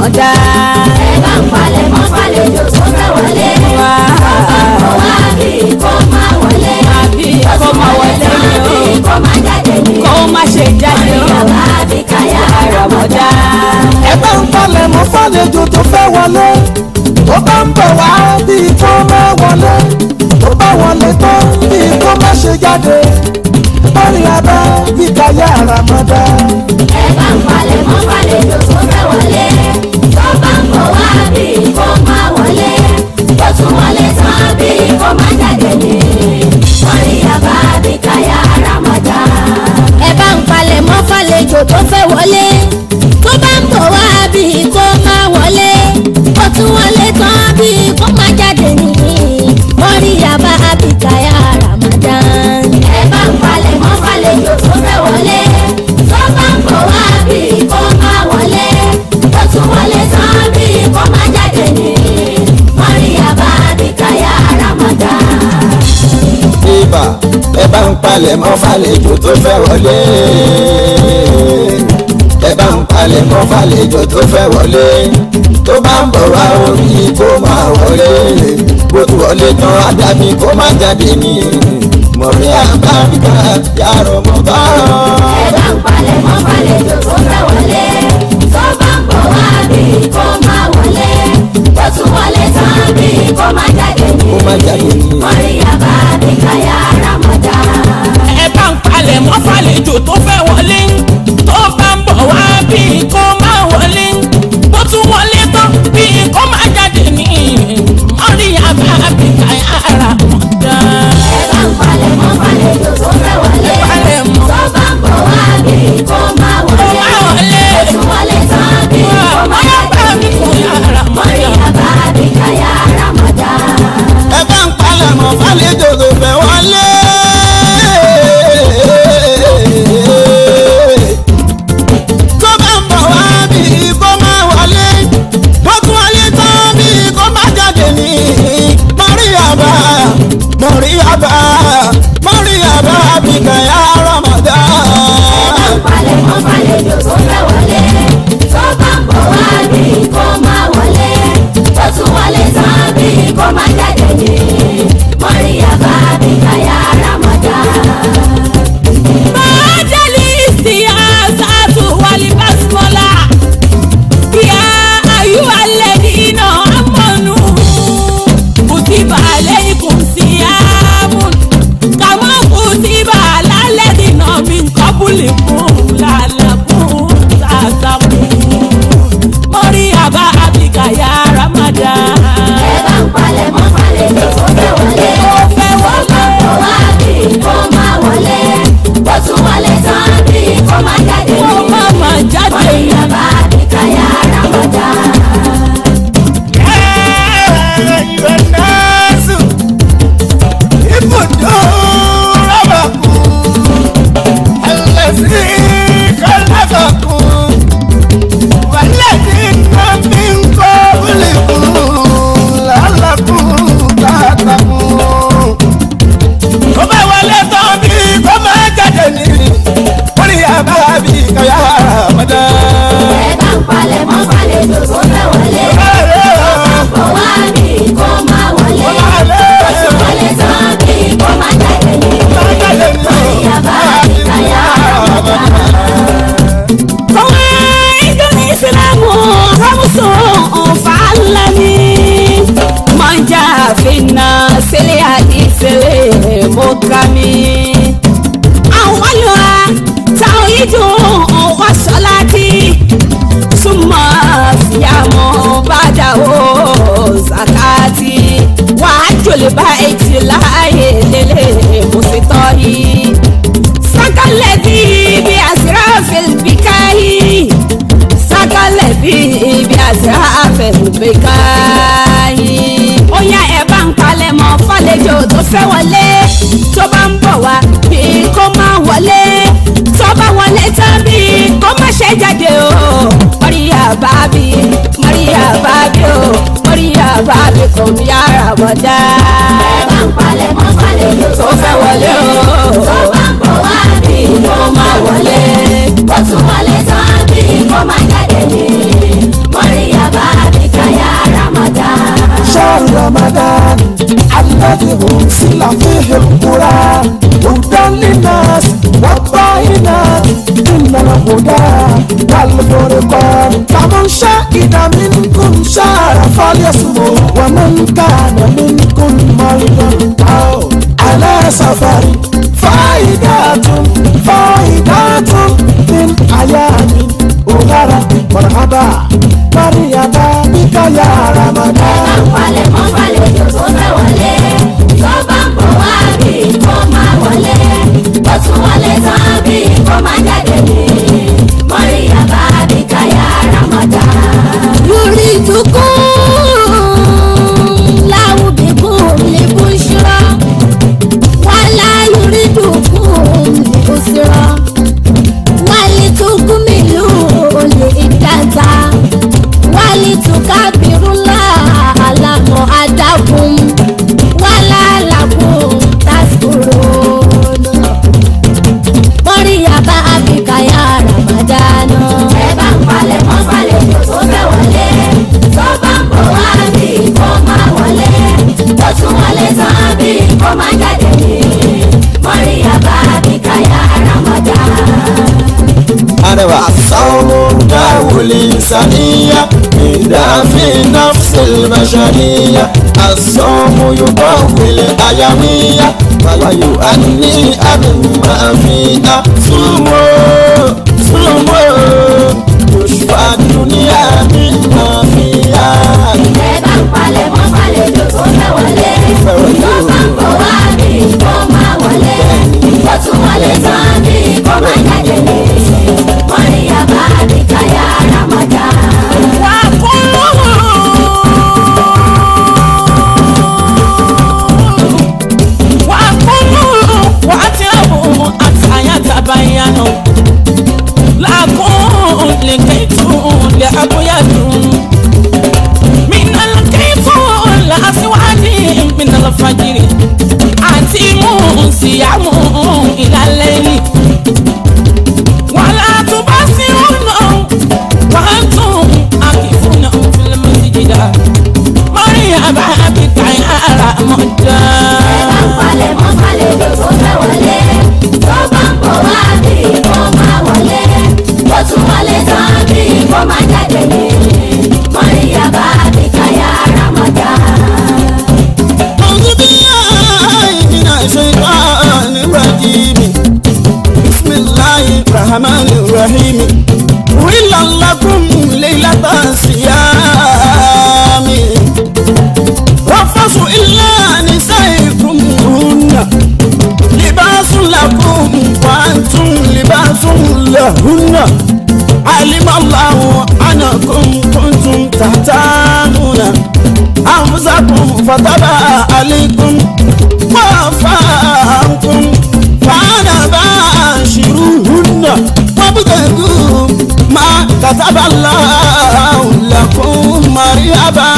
Ramadan. ẹ bá ń palẹ̀ mọ́ fàlejò tó fẹ́ wọlé. kó wá bí kó máa wọlé. kó máa wọlé ni o. kó máa jáde ni. kó má ṣe jáde o. bàbá àbíkáyà Ramadan. ẹ bá ń palẹ̀ mọ́ fàlejò tó fẹ́ wọlé. tó bá ń bọ̀ wá bí kó máa wọlé. tó bá wọlé tán bí kó má ṣe jáde. Mọ́ríyábá àbíkáyà Ramadan. ẹ bá ń palẹ̀ mọ́ fàlejò tó fẹ́ wọlé. tó bá ń bọ̀ wá bí kó máa wọlé. tó tún wọlé tán bí kó máa jáde ní. Mọ́ríyábá àbíkáyà Ramadan. ẹ bá ń palẹ̀ mọ́ fàlejò tó fẹ́ wọlé. tó bá ń bọ̀ wá bí kó máa wọlé. tó tún wọlé tán bí kó máa jáde ní. Mọ́ríyábá àbíkáyà Ramadan. ẹ bá ń palẹ̀ mọ́ fàlejò tó fẹ́ wọlé. tó bá ń bọ̀ wá bí kó máa wọlé. tó tún wọlé tán bí kó máa jáde ní. Mọ́ríyábá àbíkáyà Ramadan. Ibà ẹ bá ń palẹ̀ mọ́ fàlejò tó fẹ́ wọlé. ẹ bá ń palẹ̀ mọ́ fàlejò tó fẹ́ wọlé. tó bá ń bọ̀ wá orí kó máa wọlé. bó tu wọlé tán ádámì kó má jáde ní. Mọ́ríyábá àbíkáyà Ramadan. ẹ bá ń palẹ̀ mọ́ fàlejò tó fẹ́ wọlé. tó bá ń bọ̀ wá bí kó máa wọlé. tó tún wọlé tán bí kó máa jáde ní. kó má jáde ní. Mọ́ríyábá àbíkáyà Ramadan. ẹ bá ń palẹ̀ mọ́ fàlejò tó fẹ́ wọlé. tó bá ń bọ̀ wá bí kó máa wọlé. bó tún wọlé tán bí kó máa jáde ní. Mọ́ríyábá àbíkáyà Ramadan. ẹ bá ń palẹ̀ mọ́ fàlejò tó fẹ́ wọlé. palẹ̀ mọ́. tó bá ń bọ̀ wá bí kó máa wọlé. tó tún wọlé tán bí kó máa jáde ní. Mọ́ríyábá àbíkáyà Ramadan. ẹ bá ń palẹ̀ mọ́ fàlejò tó fẹ́ wọlé. tó bá ń bọ̀ wá bí kó máa wọlé. bó tún wọlé tán bí kó máa jáde ní. Mọ́ríyábá Mọ́ríyábá àbíkáyà Ramadan. ẹ bá ń palẹ̀ mọ́ fàlejò tó fẹ́ wọlé. tó bá ń bọ̀ wá bí kó máa wọlé. tó tún wọlé tán bí kó máa jáde ní. Mọ́ríyábá àbíkáyà Ramadan. Bajali siyasatu wali basmala ya ayyuhalladhina amanu kutiba alaykum siyamun kama kutiba alal ladhina min qablikum la'allakum tattaqun. Mọ́ríyábá àbíkáyà Ramadan. ẹ bá ń palẹ̀ mọ́ fàlejò tó fẹ́ wọlé. tó bá ń bọ̀ wá bí kó máa wọlé. tó tún wọlé tán bí kó máa jáde ní. Kó má máa jáde. Mọ́ríyábá àbíkáyà Ramadan. ẹ bá ń palẹ̀ mọ́ fàlejò tó fẹ́ wọlé. tó bá ń bọ̀ wá bí kó máa wọlé. tó tún wọlé tán bí kó máa jáde ní. Mọ́ríyábá àbíkáyà Ramadan. قواعد الإسلام خمس فعلني من جاء في الناس الحديث المحكم أولها توحيد والصلاة ثم صيام بعده زكاة وحج البيت الله للمستطيع سكى الذي بأسراف البكاء سكى الذي بأسراف البكاء. ó yá ẹ bá ń palẹ̀ mọ́ fàlejò tó fẹ́ wọlé. tó bá ń bọ̀ wá bí kó máa wọlé. tó bá wọlé tán bí kó má ṣe jáde o. Mọ́ríyábá o Mọ́ríyábá kò ní Ramadan. ẹ bá ń palẹ̀ mọ́ fàlejò tó fẹ́ wọlé o. من الهدى والفرقان فمن شهد منكم شهر فليصمه ومن كان منكم مريضا أو على سفر فائدة من أيام أخرى مرحبا مريبا بك يا رمضان. Palẹ̀ mọ́ fàlejò tó fẹ́ wọlé tó bá ń bọ̀ wá bí kò máa wọlé ó tún wọlé tán bí kò máa jáde ní mọ́ríyàbá bí káyà Ramadan. يريدكم الله بكم لبشرى ولا يريدكم لأسرى ولتكملوا العدة ولتكبروا الله على ما هداكم ولعلكم تشكرون. مريبا بك يا رمضان. ẹ bá ń palẹ̀ mọ́ fàlejò tó fẹ́ wọlé tó bá ń bọ̀ wá bí kò máa wọlé ó tún wọlé tán bí kò máa jáde ní mọ́ríyàbá bí káyà Ramadan. أنا الصوم داو الإنسانية في نفس البشرية الصوم يقوي الأيامية ويؤني أبما فيها صوموا يشفى الدنيا مما فيها. ẹ bá ń palẹ̀ mọ́ fàlejò tó fẹ́ wọlé tó bá ń bọ̀ wá bí kò máa wọlé ó tún wọlé tán bí kò máa jáde ní mọ́ríyàbá bí káyà Ramadan. الفجر أتموا صيام إلى الليل ولا تبصرون وأنتم عاكفون في المسجد مريم بك يا رمضان. palẹ̀ mọ́ fàlejò tó fẹ́ wọlé tó bá ń bọ̀ wá bí kò máa wọlé ó tún wọlé tán bí kò máa jáde ní mọ́ríyàbá bí káyà Ramadan. بسم الله الرحمن الرحيم وإلا لكم ليلة الصيام رفثوا إلا نسائكم هن لباس لكم وأنتم لباس لهن علم الله أنكم كنتم تحتانون أنفسكم فتاب عليكم وعفى عنكم فأنا باشروهن وابتغوا ما كتب الله لكم مريبا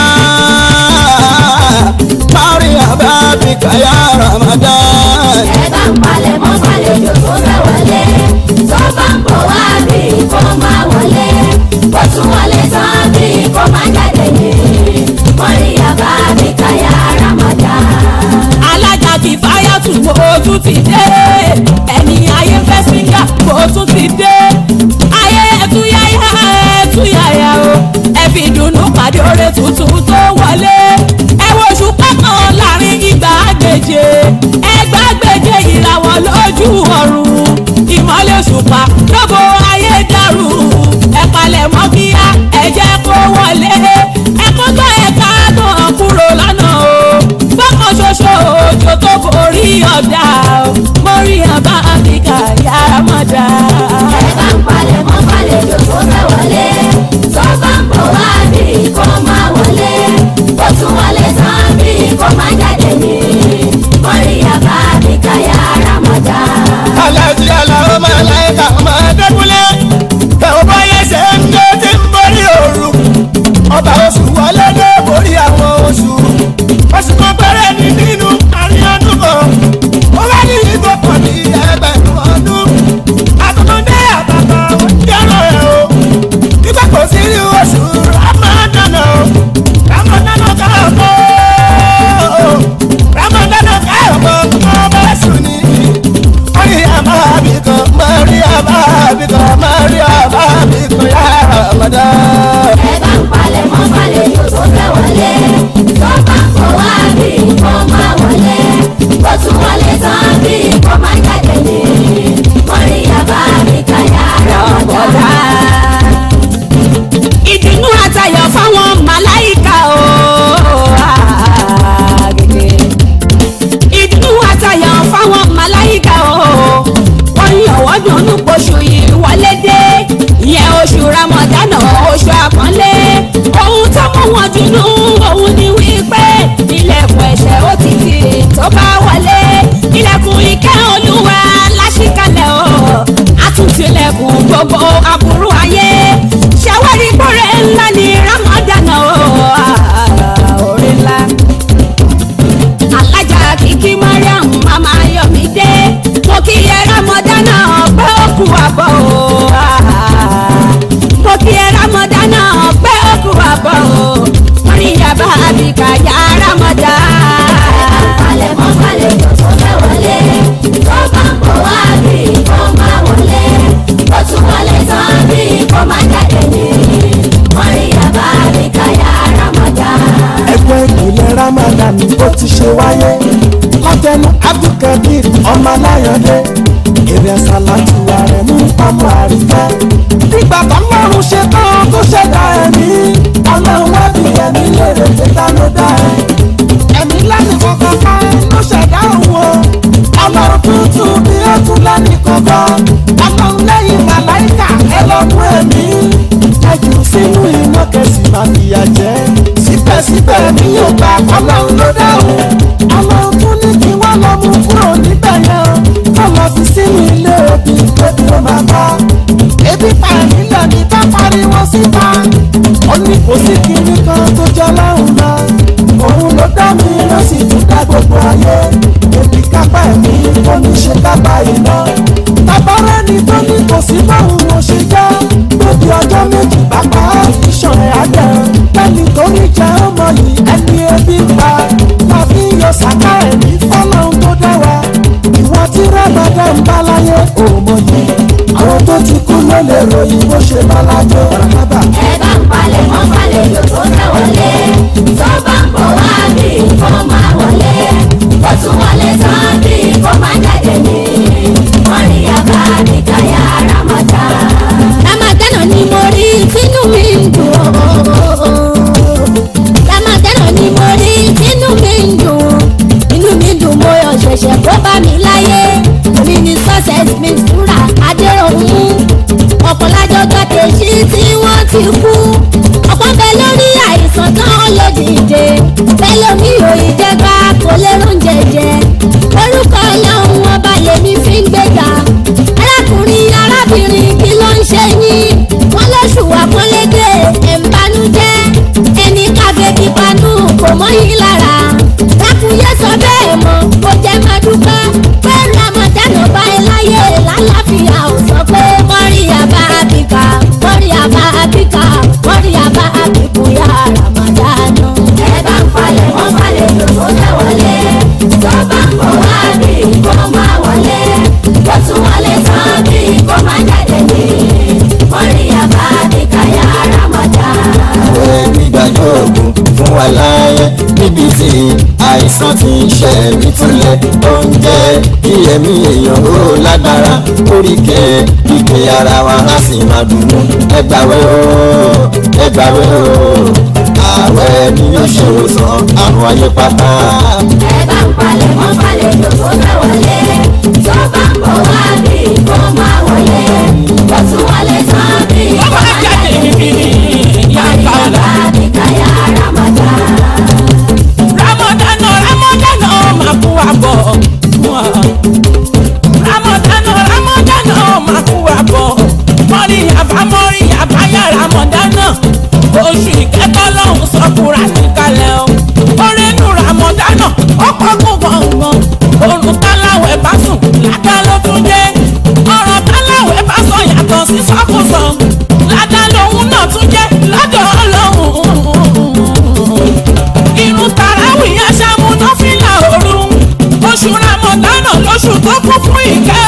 بك يا رمضان. ẹ bá ń palẹ̀ mọ́ fàlejò tó fẹ́ wọlé tó bá ń bọ̀ wá bí kò máa wọlé ó tún wọlé tán bí kò máa jáde ní mọ́ríyàbá bí káyà Ramadan. alájà kì í fáyà tún mo tún ti dé ẹni ayé fẹ́ síngà mo tún ti dé ayé ẹtúyàyà o ẹ fi dùnnú pàdé oore tuntun tó wọlé ẹ wo oṣù kọ̀ọ̀kan láàrin ìgbà àgbèjè gbogbo aburú ayé ṣàwárí kúrẹ́ ńlá ní Ramadan orí ńlá. alájà kìkì Mariam mama Yomide mo kí ẹ Ramadan ọpẹ́ òkú àbọ̀ mo kí ẹ Ramadan ọpẹ́ òkú àbọ̀ Maria Babika ya Ramadan. Falẹ̀ mọ́ falẹ̀ jọ tó fẹ́ wọlé tó bá ń bọ̀ wá bí kò máa wọlé ó tún wọlé tán bí kò máa jáde ní Maria Babika ya Ramadan. ẹgbẹ́ ìpìlẹ̀ Ramadan ni ó ti ṣe wáyé látẹnu Abdulkadir ọmọ aláyọ̀dé èrè ṣàlàtì ààrẹ mú ọmọ àríkẹ́. nígbà tọ́lọ́run ṣe tán tó ṣẹ̀dá ẹ̀mí ọlọ́run wá bí ẹ̀mí lèrè tẹ́tà ló dá ẹ̀. ẹ̀mí lẹ́nu kankan kan ló ṣẹ̀dá òun o ọlọ́run tuntun bí ó tún lẹ́nu kankan ọlọ́run lẹ́yìn màláìkà ẹ lọ mú ẹ̀mí ẹ̀jù sínú iná kẹsì máa fìyà jẹ síbẹ̀síbẹ̀ mi yóò gbà ọlọ́run ló dáhùn ọlọ́run tún ní kí wọ́n lọ mú kúrò níbẹ̀ yẹn kọ́ lọ fi sínú ilé òbí tóbi ó máa bá ebi pa nílẹ̀ ní bá pariwo síta ó ní kò sí kinní kan tó jọ lọ́rùn lọ òun ló dá mi ló sì tún dá gbogbo ayé ebi kápá ẹ̀mí ó ní ṣe kápá iná tabarẹ́ ni tó ní kò sí báwọn ò ṣe jẹ́ lóbi ọjọ́ méjì bàbá ìṣàn ẹ̀ àjẹ́ lẹ́ni tó ní jẹ́ ọmọ yìí ẹni ebi pa máa fi yọ sàká ẹ̀mí fọ́lọ́hún tó dá wa ìwọ tí Ramadan ń bá láyé òmò yìí àwọn tó ti kú ló lè ròyìn bó ṣe máa lájọ rábà. ẹ bá ń palẹ̀ mọ́ falẹ̀ jọ tó fẹ́ wọlé tó bá ń bọ̀ wá bí kò máa wọlé ó tún wọlé tán bí kò máa jáde ní Maria Babika ya Ramadan. Ramadan ni mo rí tínú mi ń dùn Ramadan ni mo rí tínú mi ń dùn inú mi dùn mo yọ̀ ṣẹ̀ṣẹ̀ kó bá mi láyé èmi ni success mi fúnra adéròhún ọ̀pọ̀lájọ́ gbàtẹ́sí tí wọ́n ti kú ọ̀pọ̀ bẹ lórí àìsàn tán ló dìde bẹ́ẹ̀ lómi ò ìjẹgba kò lè róúnjẹ jẹ orúkọ ọlọ́run ọba lèmi fi ń gbéga arákùnrin arábìnrin kí ló ń ṣe yín wọ́n lóṣù àpọ́nlédè ẹ̀ǹbanújẹ́ ẹni kábẹ́bí panú kò mọ́ yín lára lákùnyé sọ bẹ́ẹ̀ mọ́ kó jẹ́ máa dúpẹ́ pé Ramadan bá ẹ láyé lálàáfíà ò sọ pé Maria Babika Maria Babika Maria Babika ya Ramadan. ẹ bá ń falẹ̀ mọ́ falẹ̀ jọ tó fẹ́ wọlé tó bá ń bọ̀ wá bí kò máa wọlé ó tún wọlé tán bí kò máa jáde ní Maria Babika ya Ramadan. ìwé gbígbàjọ́ ògùn fún wa láyé níbi tí àìsàn ti ń ṣe mí túlẹ̀ oúnjẹ kí ẹ̀mí èèyàn ó lágbára oríkẹ́ kíkẹ́ ara wa á sì máa dùnú ẹgbàwé o ààwẹ̀ ni yóò ṣe òsàn àrùn ayé pátá. ẹ bá ń palẹ̀ mọ́ falẹ̀ jọ tó fẹ́ wọlé tó bá ń bọ̀ wá bí kò máa wọlé ó tún wọlé tán bí kò máa jáde ní Maria Babika ya Ramadan. Ramadan máa kú àbọ̀ Ramadan máa kú àbọ̀ Maria Babika ya Ramadan oṣù ìkẹtọ́ lọ́hùn sọ́kùnrin àtìkalẹ̀ o orínú Ramadan ọ̀pọ̀ gbọ̀ngàn òrùn táláwẹ̀ bá sùn ládá ló tún dé ọ̀rọ̀ táláwẹ̀ bá sọ yàtọ̀ sí sọ́kùsọ ládá lòun náà tún jẹ́ lọ́dọ̀ Ọlọ́run irun tàràwì aṣámúná fìlà òru oṣù Ramadan lóṣù tó kún fún ìkẹ́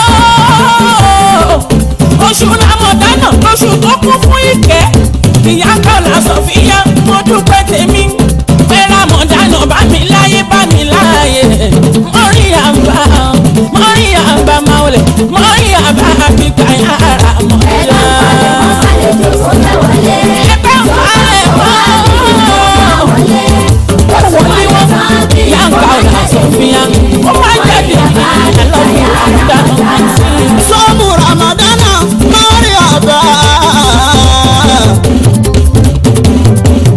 oṣù Ramadan lóṣù tó kún fún ìkẹ́ ìyá kọ́lá Sọfíyà mo dúpẹ́ tèmi pé Ramadan bá mi láyé Maria Maulẹ̀ Maria Babika ya Ramadan. ẹ bá ń falẹ̀ mọ́ falẹ̀ jọ tó fẹ́ wọlé ẹgbẹ́ ń falẹ̀ mọ́ ó tún wọlé tán bí ìyá kò máa kọ́lá jáde ní Sọfíyà ó máa jáde sọ́ọ̀mù Ramadan Maria Babika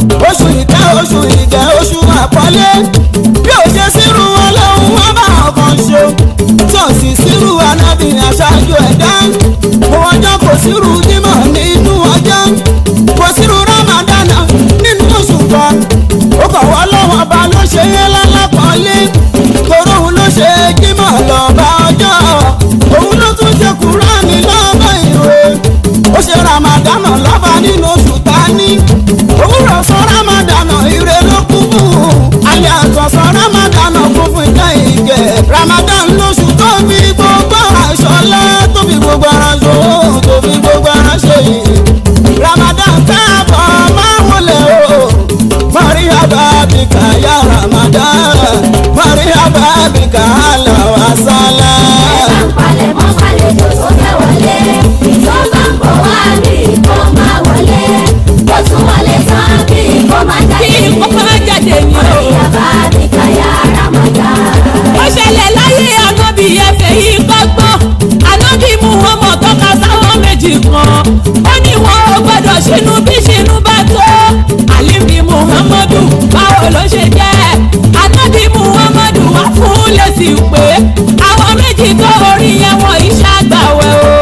sírù jímọ̀ nínú ọjọ́ kò sírù ramadana nínú oṣù kan ó kọ̀ wá lọ́wọ́ ọba ló ṣe é lálápọ̀lé torí òun ló ṣe jímọ̀ lọ́ba ọjọ́ òun ló tún ṣe kúránì lọ́ba ìwé ó ṣe ramadana lọ́ba nínú oṣù tání òwúrọ̀ sọ ramadana ire ló kú fún alẹ́ àtọ̀ sọ ramadana kún fún ìjọ ìgẹ̀ ramadan lóṣù tó fi gbogbo aṣọ lẹ́ tó fi gbogbo ara ṣò tó fi gbogbo ara ṣe yìí ramadan káàbọ̀ máa wọlé o marihaba bika ya ramadan marihaba bika ala wa sala. ẹ bá ń palẹ̀ mọ́ fàlejò tó fẹ́ wọlé tó bá ń bọ̀ wá bí kò máa wọlé tó tún wọlé tán bí kò máa jáde bí kò máa jáde ni o. marihaba bika ya ramadan. ó ṣẹlẹ̀ láyé ànábì ẹ̀fẹ̀ yìí kọ́gbọ́n ànábì Muhammad tọ́ka sáwọn méjì kan ó ní wọn ò gbọ́dọ̀ ṣínú bí ṣínú bá tó àlìmí Muhammadu báwo ló ṣe jẹ́ ànábì Muhammadu wá fún lẹ́sì pé àwọn méjì tó orí yẹn wọ́n iṣẹ́ àgbàwẹ̀ o.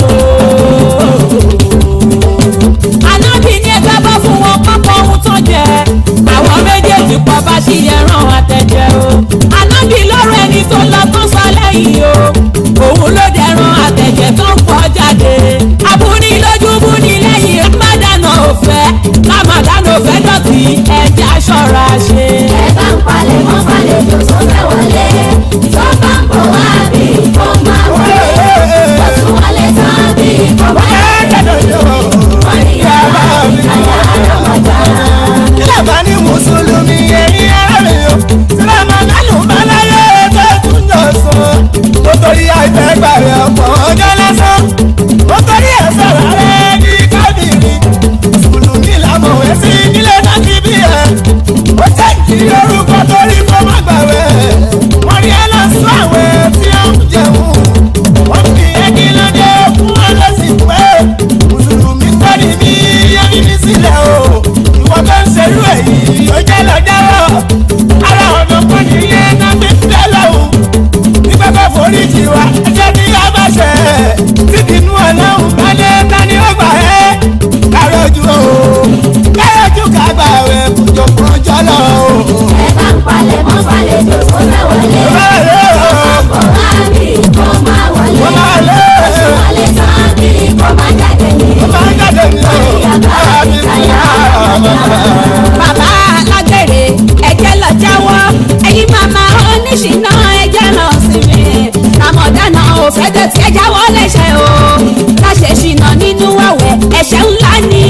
ànábì ní ẹgbẹ́ bá fún wọn pápá ohun tó jẹ àwọn méjèèjì pọ̀ bá ṣì yẹn ràn àtẹ̀jẹ́ o. ànábì lọ́rọ̀ ẹni tó lọ tó sọ lẹ́yìn o òun ló dẹ̀ràn àtẹ̀jẹ́ tó ń pọ̀ jáde. abúni lójú búni lẹ́yìn Ramadan ò fẹ́ Ramadan ò fẹ́ dọ̀tí ẹ̀jẹ̀ aṣọra ṣe. ẹ bá ń palẹ̀ mọ́ fàlejò tó fẹ́ wọlé tó bá ń bọ̀ wá bí kò máa wọlé tó tún wọlé tán bí kò máa jáde marihaba bika ya ramadan. ilé bá ní mùsùlùmí ẹ̀yìn ara mi o ramadanu balaye tó tún jọ sùn ó torí àìfẹ́ gbàgbé ọ̀pọ̀ ọjọ́ lásán ó torí ẹ̀sẹ̀ rẹ̀ ní kábìrì mùsùlùmí làmọ̀wé sí nílé náà ti bí ẹ̀ ó jẹ́ kí orúkọ torí kó má gbàgbé wọ́n rí ẹ lọ sún àwẹ̀ tí ó ń jẹun wọ́n fi ẹni lóde fún ọlọ́sìn pé mùsùlùmí tọ́ni mi yẹ́nì mi sílẹ̀ o ìwọ tó ń ṣerú èyí ó jẹ́ lọ́jọ́ ara ọ̀nà kan nìyẹn náà fi ń bẹ́ lọ́hùn nígbà tó forí jì wá ẹjẹ́ ní abáṣẹ títí inú ọlọ́run bá dé tani ó gbà ẹ́ kárọ̀jú o kárọ̀jú kàgbà rẹ̀ kò jọ fún ọjọ́ lọ o. ẹ bá ń palẹ̀ mọ́ fàlejò tó fẹ́ wọlé tó bá ń bọ̀ wá bí kò máa wọlé tó tún wọlé tán bí kò máa jáde ní marihaba bika ya ramadan. bàbá alágbèrè ẹ̀jẹ̀ lọ jáwọ́ ẹ̀yin màmá oníṣìná ẹ̀jẹ̀ lọ sinmi Ramadan ò fẹ́ dọ̀tí ẹ̀jẹ̀ wọ́n lẹ́sẹ̀ o káṣe ṣìnà nínú àwẹ̀ ẹ̀ṣẹ̀ ńlá ni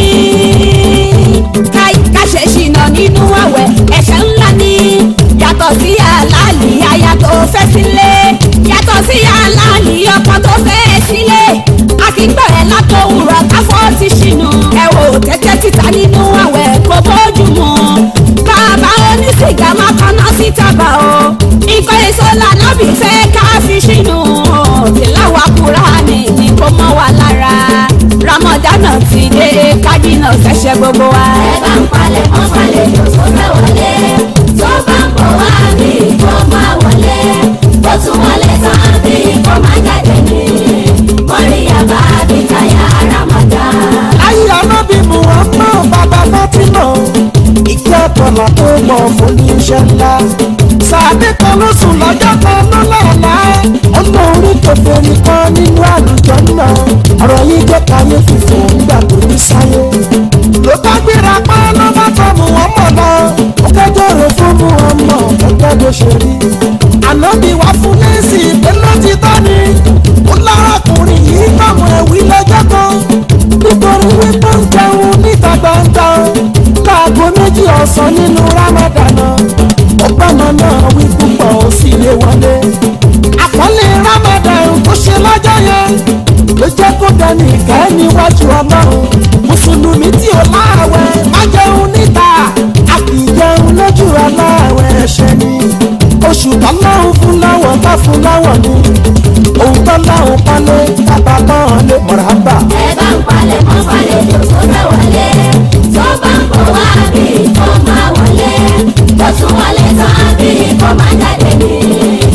káṣe ṣìnà nínú àwẹ̀ ẹ̀ṣẹ̀ ńlá ni yàtọ̀ sí àlàálì aya tó fẹ́ sílé yàtọ̀ sí àlàálì ọkọ tó fẹ́ sílé akíngbẹ̀rẹ̀ látòwúrọ̀ káfọ́ ti ṣìnà ẹ̀wò tẹ́tẹ́ títa nínú àwẹ̀ kò bójú mu bàbá onísìgá má kaná sí tábà o nǹkan èso lànàbì fẹ́ ká fi ṣìnà tìláwà Kùránì ní kó mọ́ wa lára Ramadan ti dé kájínà fẹsẹ̀ gbogbo wa. ẹ bá ń palẹ̀ mọ́ fàlejò tó fẹ́ wọlé tó bá ń bọ̀ wá bí kò máa wọlé tó tún wọlé tán bí kò máa jáde ní marihaba bika ya ramadan. ayé anábì Muhammad bàbá Fatima ìkẹ́ ọ̀pọ̀lọ̀ tó mọ̀ fún ní iṣẹ́ ńlá sàbí kan ló sùn lọ́jọ́ kan ló lọ́la ọmọ orí kẹfẹ́ nìkan nínú àlùjọ náà ọ̀rọ̀ yìí jẹ́ káyé fìfò nígbà tó ní sáyé ló bá gbéra pa ló bá tọ́ Muhammad lọ ó kẹjọ́ rẹ̀ fún Muhammad gẹ́gẹ́ bó ṣe rí ànábì wá fún lẹ́sìn ìpè ló ti tọ́ ni ó lárakùnrin yìí gbàmù ẹ̀wí lọ́jọ́ kan nítorí wípé ń jẹun níta gbangba láago méjì ọ̀sán nínú Ramadan ọgbọ́nà náà wí púpọ̀ ó sì lè wọlé àkọlé Ramadan tó ṣe lọ́jọ́ yẹn ló jẹ́ kó dẹni ìkẹ́ níwájú Ọlọ́run mùsùlùmí tí ò láàwẹ̀ má jẹun níta a kì í jẹun lójú aláwẹ̀ ẹ̀ṣẹ̀ ni oṣù tọ́lọ́run fún láwọ̀ bá fún láwọ̀ ni òun tọ́lọ́run pálé kábà náà lè mọ̀rábà. ẹ bá ń palẹ̀ mọ́ fàlejò tó fẹ́ wọlé tó bá ń bọ̀ wá bí kò máa wọlé tó tún wọlé tán bí kò máa jáde ní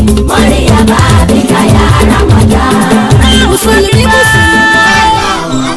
marihaba bika ya ramadan. mùsùlùmí mùsùlùmí.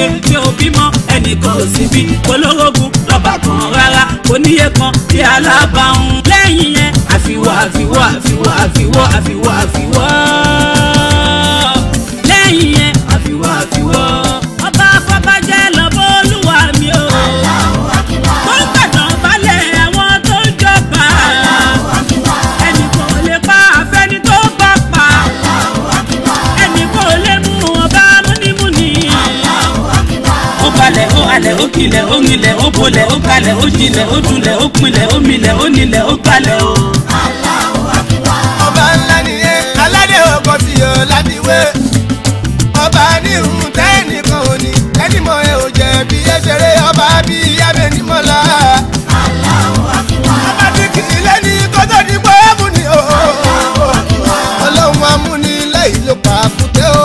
tí ò bímọ ẹnìkan ò sì bí olórogún lọ́ba kan rárá oníyẹ kan bí alábàáhùn lẹ́yìn yẹn àfiwọ́ àfiwọ́ àfiwọ́ àfiwọ́ àfiwọ́ àfiwọ́ lẹ́yìn yẹn àfiwọ́ àfiwọ́ ọba afọbajẹ lọ́bọ̀ olúwa mi o tó ń gbàdán balẹ̀ àwọn tó ń jọba ẹnìkan ò lè pa àfẹ́ni tó bá pa ẹnìkan ò lè mú ọba múnímúní ó balẹ̀ ó alẹ̀ ó kilẹ̀ ó rinlẹ̀ ó bolẹ̀ ó kalẹ̀ ó jinlẹ̀ ó dunlẹ̀ ó pinlẹ̀ ó milẹ̀ ó nílẹ̀ ó gbalẹ̀ o. ọba ńlá nìyẹn aládé ọkọ tí yóò lábìwé ọba ní ìhùn tẹ́nìkan ò ní ẹnìmọ̀ ẹ ò jẹ́ bí ẹ ṣeré ọba bí yábẹ́ nímọ̀lá. ọba tí kì í lẹ́ni kọ́tọ́ ní pé ẹ̀mú ni o ọlọ́run amúnilẹ̀ ìlú pàkúté o.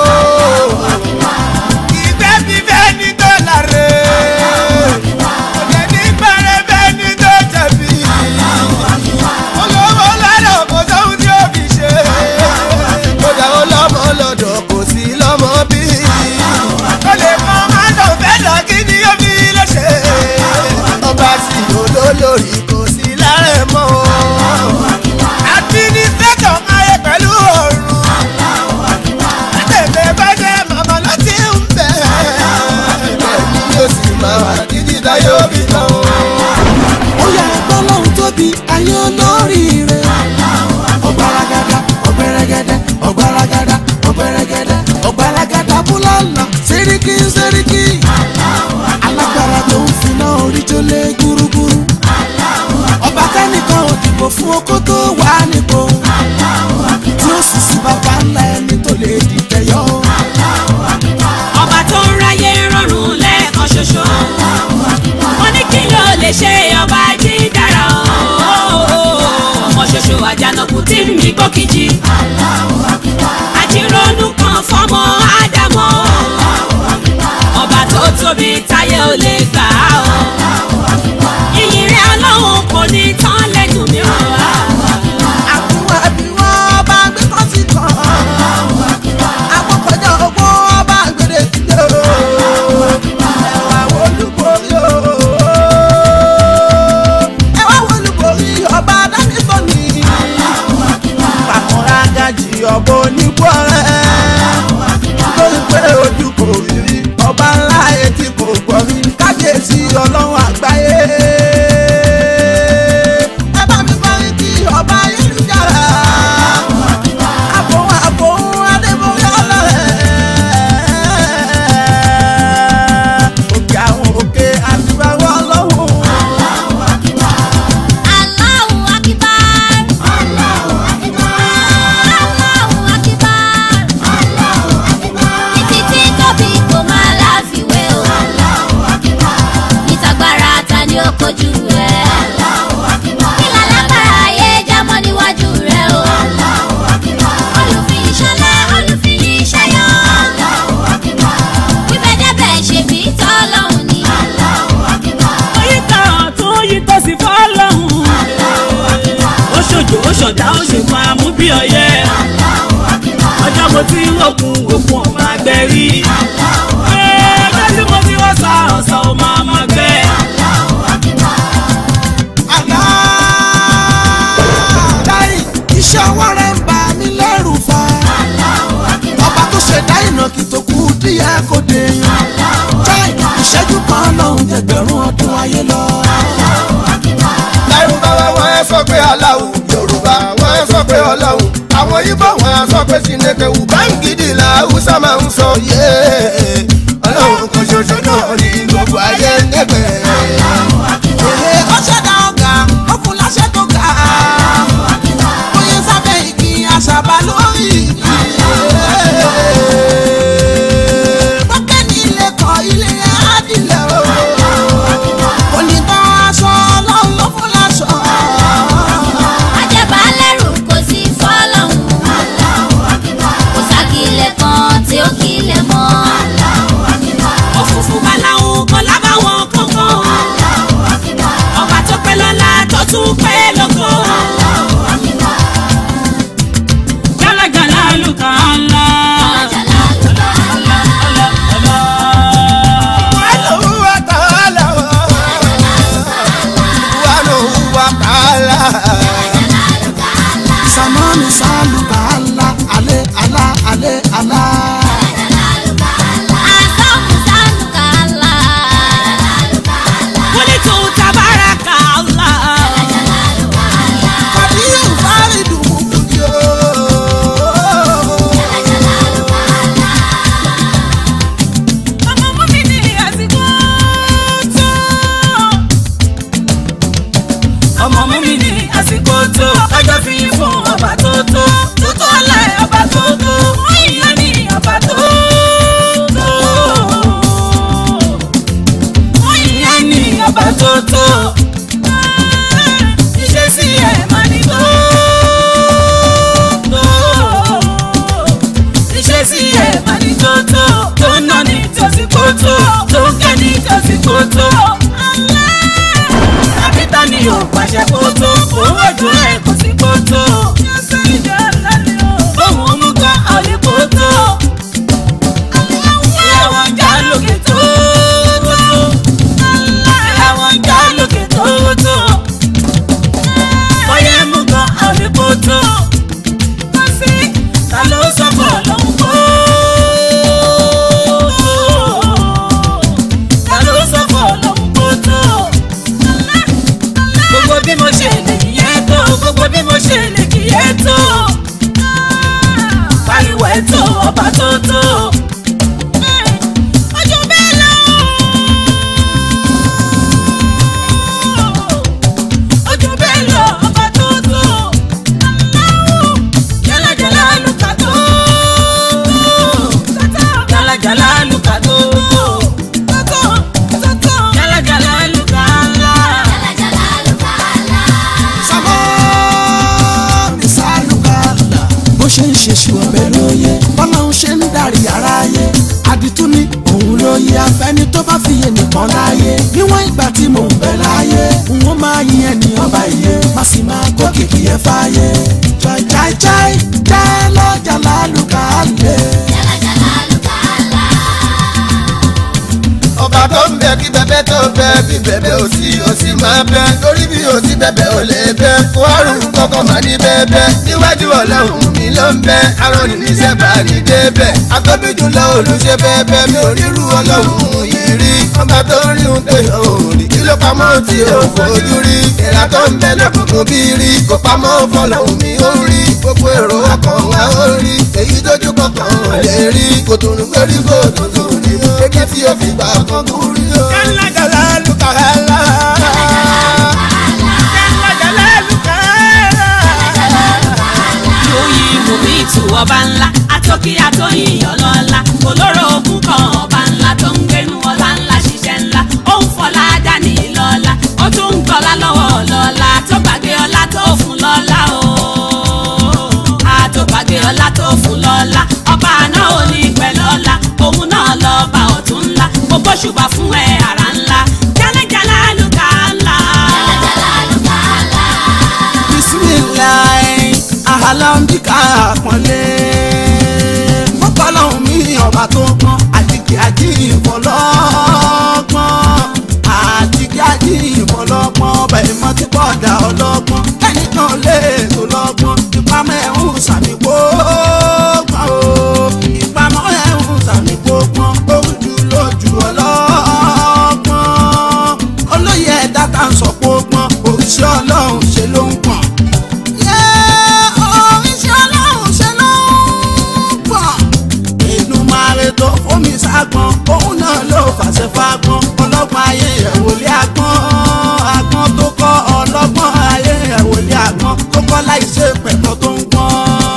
ìfẹ́ fífẹ́ ní dọ́là rẹ̀ òde ní bẹ̀rẹ̀ bẹ́ẹ̀ ní tó jẹ̀bi olówó lọ́dọ̀ kò sóhun tí ó fi ṣe kódà ọlọ́mọ lọ́dọ̀ kò sí lọ́mọ bí ó lè mọ mọ́tò fẹ́ lọ kí ni ó fi lè ṣe ọba sí olólórí kò sí lárẹ̀ mọ́ administrator ayé pẹ̀lú ọ̀run àtẹ̀fẹ́ bá jẹ́ màmá ló ti ń bẹ̀ ẹ̀mí yóò sì máa wà títí tá yóò fi tán o. ó yẹ ẹgbọ́n lọ́hùn tóbi ayé olóríire. ọ̀gbàràgàdà ọ̀gbẹ̀rẹ̀gẹ̀dẹ̀ ọ̀gbàràgàdà ọ̀gbẹ̀rẹ̀gẹ̀dẹ̀ ọ̀gbàràgàdà búlọ́ọ̀lọ́ sẹ́ríkì sẹ́ríkì. alágbára tó ń finá orí tó lé gúrúgúrú. ọba kẹ́nìkan ò dìbò fún okó tó wà nípò. tí ó sì sí bàbá ńlá ẹni tó lè dìtẹ̀ yọ. ọba tó ń ráyé rọrùn lẹ́ẹ̀kan ṣoṣo wọ́n ní kí ló lè ṣe ọba jídára ọmọ ṣoṣo àjànàkú tí mi gbọ́ kìjì àjírònú kan fọmọ ádámọ̀ ọba tó tóbi táyé ò lè gbà á o ìyìn rẹ̀ ọlọ́run kò ní tán lẹ́nu mi o. àbúrò ẹbí wọn ọba gbé kan sí kan. àkókòjọ owó ọba gbèrè sílẹ̀ o. ẹwà olúborí o. ẹwà olúborí ọba dánísọ ni. pàmòrà gajì ọba onígbọ rẹ. lórí pé ojú kò rí ọba ńlá etí kò gbọ́ rí kábíyèsí ọlọ́run àgbáyé. ẹ bá mi fọrin kí ọba ayélujára. àbòhùn àbòhùn adébóyè ọlọ́rẹ̀. òkè àwọn òkè àtìwáwọ́ ọlọ́run. Allahu Akbar. Allahu Akbar. Títí tí tóbi kò máa láfiwé o. Ìtagbára ta ni ó kojú rẹ̀? Kí lálágbára ayé jámọ́ níwájú rẹ̀ o? Olùfin ìṣọ́lá, olùfin ìṣẹ́yọ́. Wíbẹ̀ débẹ̀ ṣe bí tọ́lọ́hún ni. oríta ọ̀tún yìí tó sì fọ́lọ́hún ó ṣojú ó ṣọ̀dá ó sì máa mú bí ọyẹ́ ọjọ́ mo ti rògùn òkun ọ̀ma gbẹ̀rí ọjọ́ tí mo ti wọ́n sa ọ̀sán ó máa má gbẹ. Dáì, iṣẹ́ ọwọ́ rẹ̀ ń bà mí lẹ́rù fa. ọba tó ṣẹ̀dá ìnàkì tó kú díẹ̀ kò dèèyàn. Dáì, ìṣẹ́jú kan lòun jẹgbẹ̀rún ọdún ayé lọ. lárúbáwá wọn ẹ sọ pé aláwù yorùbá wọn ẹ sọ pé ọlọ́wù àwọn ibo wọn ẹ sọ pé sinekewu báńgídì la haúsá máa ń sọ yé ọlọ́run kan ṣoṣo náà ní gbogbo ayé ń dẹ́gbẹ̀. Èè, ó ṣẹ̀dá ọ̀gá ó fún láṣẹ tó ga. bóyá sábẹ́ igi àṣàbà lórí. bọ́kẹ́ ní ilé kan ilé adìlẹ̀ o. kò ní tán aṣọ ọlọ́run ló fún láṣọ. Ajẹ́bálẹ́rù kò sí fọ́lọ́hún. Kò ságilẹ̀ kan tí ó kilẹ̀ mọ́. òfúfú báláwo tó. Ìṣesí ẹ̀ máa ní tó. Ìṣesí ẹ̀ máa ní tó. Tó ń ná ní tòsí kó tó. Tó ń kẹ́ ní tòsí kó tó. Àbíta ni ò pàṣẹ kó tó. Owó ojú ẹ̀ kò sí kó tó. Ohun mú kan ọ̀lẹ́ kó tó. Ìyàwó ń já lókè tó. Ìyàwó ń já lókè tó. Bọ́yẹ̀ mú kan ọ̀lẹ́ kó tó. Ta ló sọ fún ọlọ́run kó? Ta ló sọ fún ọlọ́run kó tó? Gbogbo bí mo ṣe lè kí yẹn tó. Gbogbo bí mo ṣe lè kí yẹn tó. Pariwo ẹ̀ tó ọba tó tó. Ojú bẹ́ẹ̀ lọ. Ojú bẹ́ẹ̀ lọ ọba tó tó. Jálajàlá lùkà tó. Jálajàlá lùkà tó. Jálajàlá lùkà ńlá. Sábà mi sálùkàlà bó ṣe ń ṣe ṣùgbọ́n lóye bọ́lá ń ṣe ń darí aráyé àdìtú ni òun lóye afẹ́ni tó bá fi yé nìkan láyé níwọ̀n ìgbà tí mò ń bẹ láyé n ó máa yin ẹni ọba iye má sì máa kó kìkì ẹ fáyé jai lọ́jà lálùkàlẹ̀. ọba tó ń bẹ kí bẹbẹ tó bẹ bí bẹbẹ ò sí máa bẹ torí bí ò sí bẹbẹ ò lè bẹ kó àrùn kọkọ má ní bẹbẹ níwájú ọlọ́run mi ló ń bẹ arọ́nì níṣẹ́ bá ní débẹ̀ agbẹ́bíjú lọ olùṣe bẹbẹ mi ò ríru ọlọ́run yìí rí ọba tó ń rí ohun tó yọ òrì kí ló pamọ́ tí ò fojú rí ìlà tó ń bẹ lọ́kùnkùn bí rí kó pamọ́ fọlọ́run mi ó rí gbogbo èrò ọkàn wa ó rí èyí tójú kọkàn lè rí kò tó ń gbérí kò tó tó rí gẹ́gẹ́ tí ó fi gbà kan kú rí o. Jálajàlá lùkàlà. Jálajàlá lùkàlà. Lóyìn mo bí ìtù ọba ńlá atókí atóyìn ọlọ́lá olóró ogun kan ọba ńlá tó ń gbénu ọlá ńlá ṣiṣẹ́ ńlá ó ń fọlá dání lọ́lá ó tún ń gbọ́lá lọ́wọ́ lọ́lá tó gbàgbé ọlá tó fún lọ́lá o àtògbàgbé ọlá tó fún lọ́lá ọba àná ò ní pẹ́ lọ́lá òun náà lọ́ba ọ̀tún ńlá mo gbóṣùbà fún ẹ àrà ńlá jálajàlá lùkà ńlá. Bismillahi ahalambika pọ́nlé mọ́kànlọ́hún mi ọba tó gbọ́n àdìgí àjí ìfọlọ́gbọ́n àdìgí àjí ìfọlọ́gbọ́n ọba ìmọ̀ tí bọ́ọ̀dà ọlọ́gbọ́n ẹnìkan lè tó lọ́gbọ́n ìpamọ́ ẹ̀hún sàmì gbógbọ́n o ìpamọ́ ẹ̀hún sàmì gbógbọ́n orújú lójú ọlọ́gbọ́n olóyè ẹ̀dá tá à ń sọ gbógbọ́n òṣìṣẹ́ ọlọ́run ṣe ló ń pọ̀n. Agbọn òun náà ló fàṣẹ fagbọn ọlọ́gbọ́n ayé ẹ̀wòlé agbọn agbọn tó kọ́ ọlọ́gbọ́n ayé ẹ̀wòlé agbọn tó kọ́ láìṣe pẹ̀lú tó ń gbọ́n.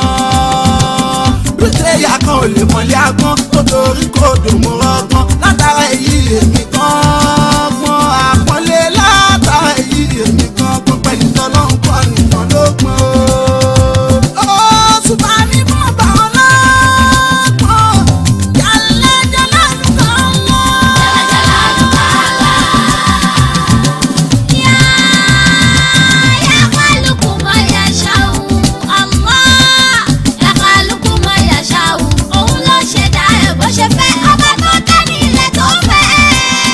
bíríṣẹ́yà kan ò lè mọ̀lé agbọn tó torí kò dòmò ọgbọ́n látara èyí èmi kan gbọ́n àpọ́nlé látara èyí èmi kan gbọ́n pẹ̀lú tọ́lọ́hún kọ́ nìkan ló gbọ́n. ó ṣùgbọ́n ní bàbá ṣe fẹ́ ọba tó dání ilẹ̀ tó fẹ́.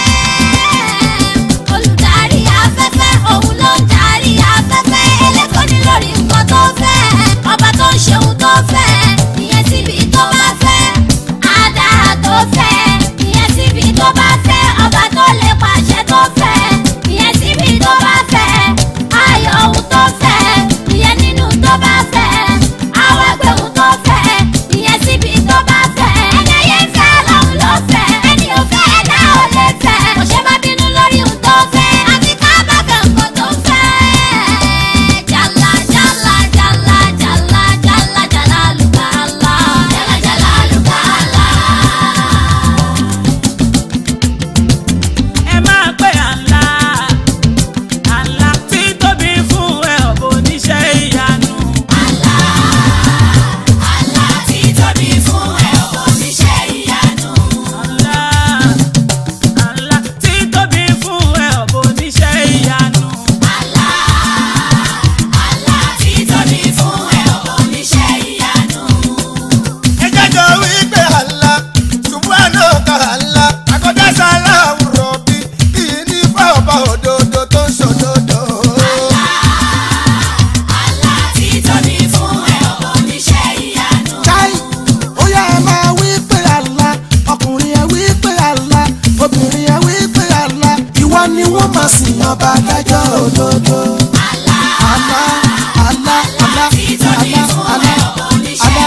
sìn ọba adájọ́ òdodo. Allah Allah Allah Allah Allah Allah.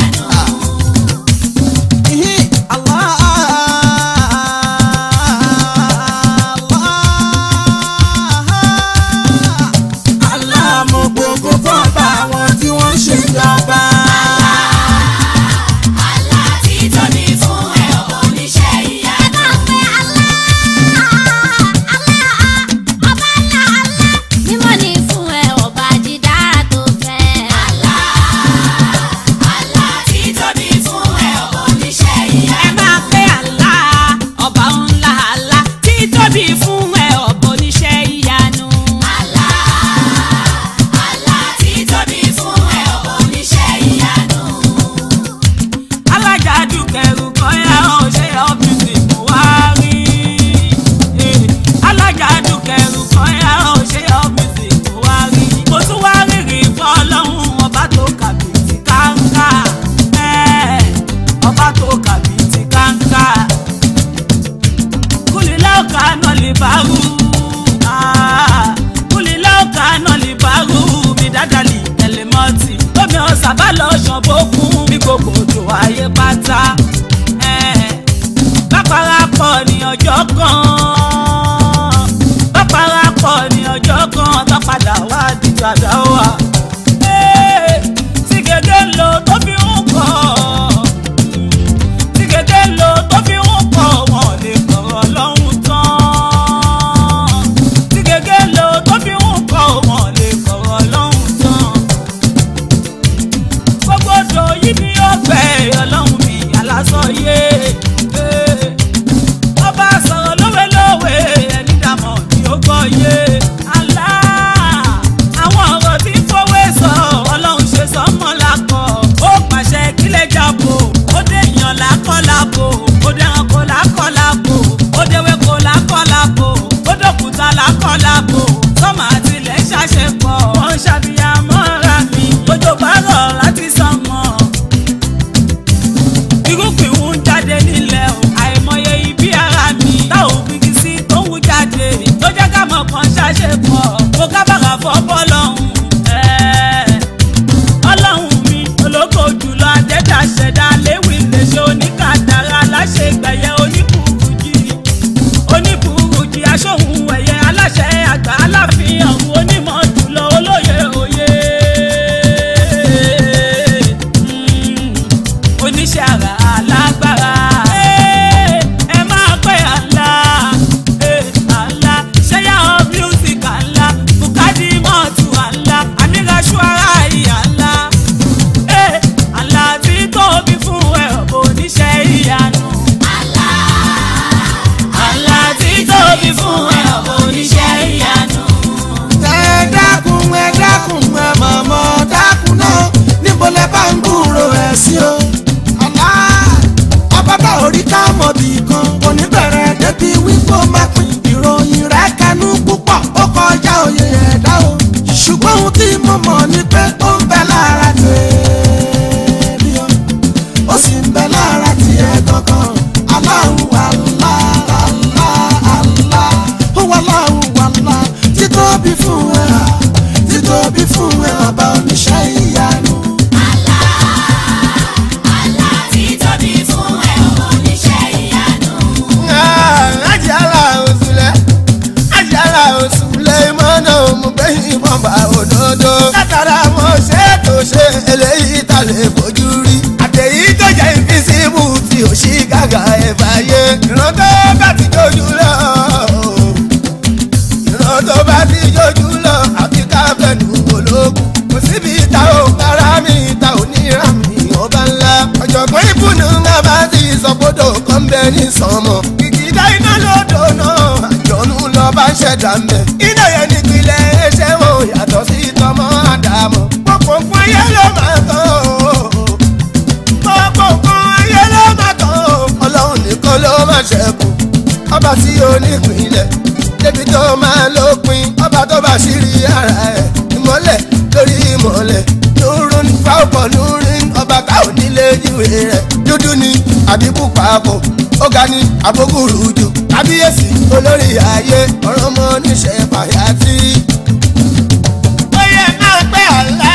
ní sánmọ̀ kìkìdá iná lódò náà àjọ̀nú lọ bá ń ṣẹ̀dá mẹ́. iná yẹn ní ìpìlẹ̀ ẹ̀ṣẹ̀ wọn yàtọ̀ sí tọmọ àdàmọ̀. pọ̀pọ̀pọ̀ ayé ló máa tán o pọ̀pọ̀pọ̀ ayé ló máa tán o. ọlọ́run nìkan ló máa ṣẹ́kù ọba tí ó ní ìpìlẹ̀ débi tó máa lópin ọba tó bá ṣírí ara ẹ̀ ìmọ́lẹ̀ lórí ìmọ́lẹ̀ nurun fáwọ̀pọ̀ nurin ọba ká ò nílé ìwé rẹ̀ dúdú ni àbíkú pàápọ̀ ọ̀gá ni àbókùrú jù kábíyèsí olórí ayé ọ̀rọ̀ mọ́ ní àyàtí. ó yẹ máa pẹ́ àlá.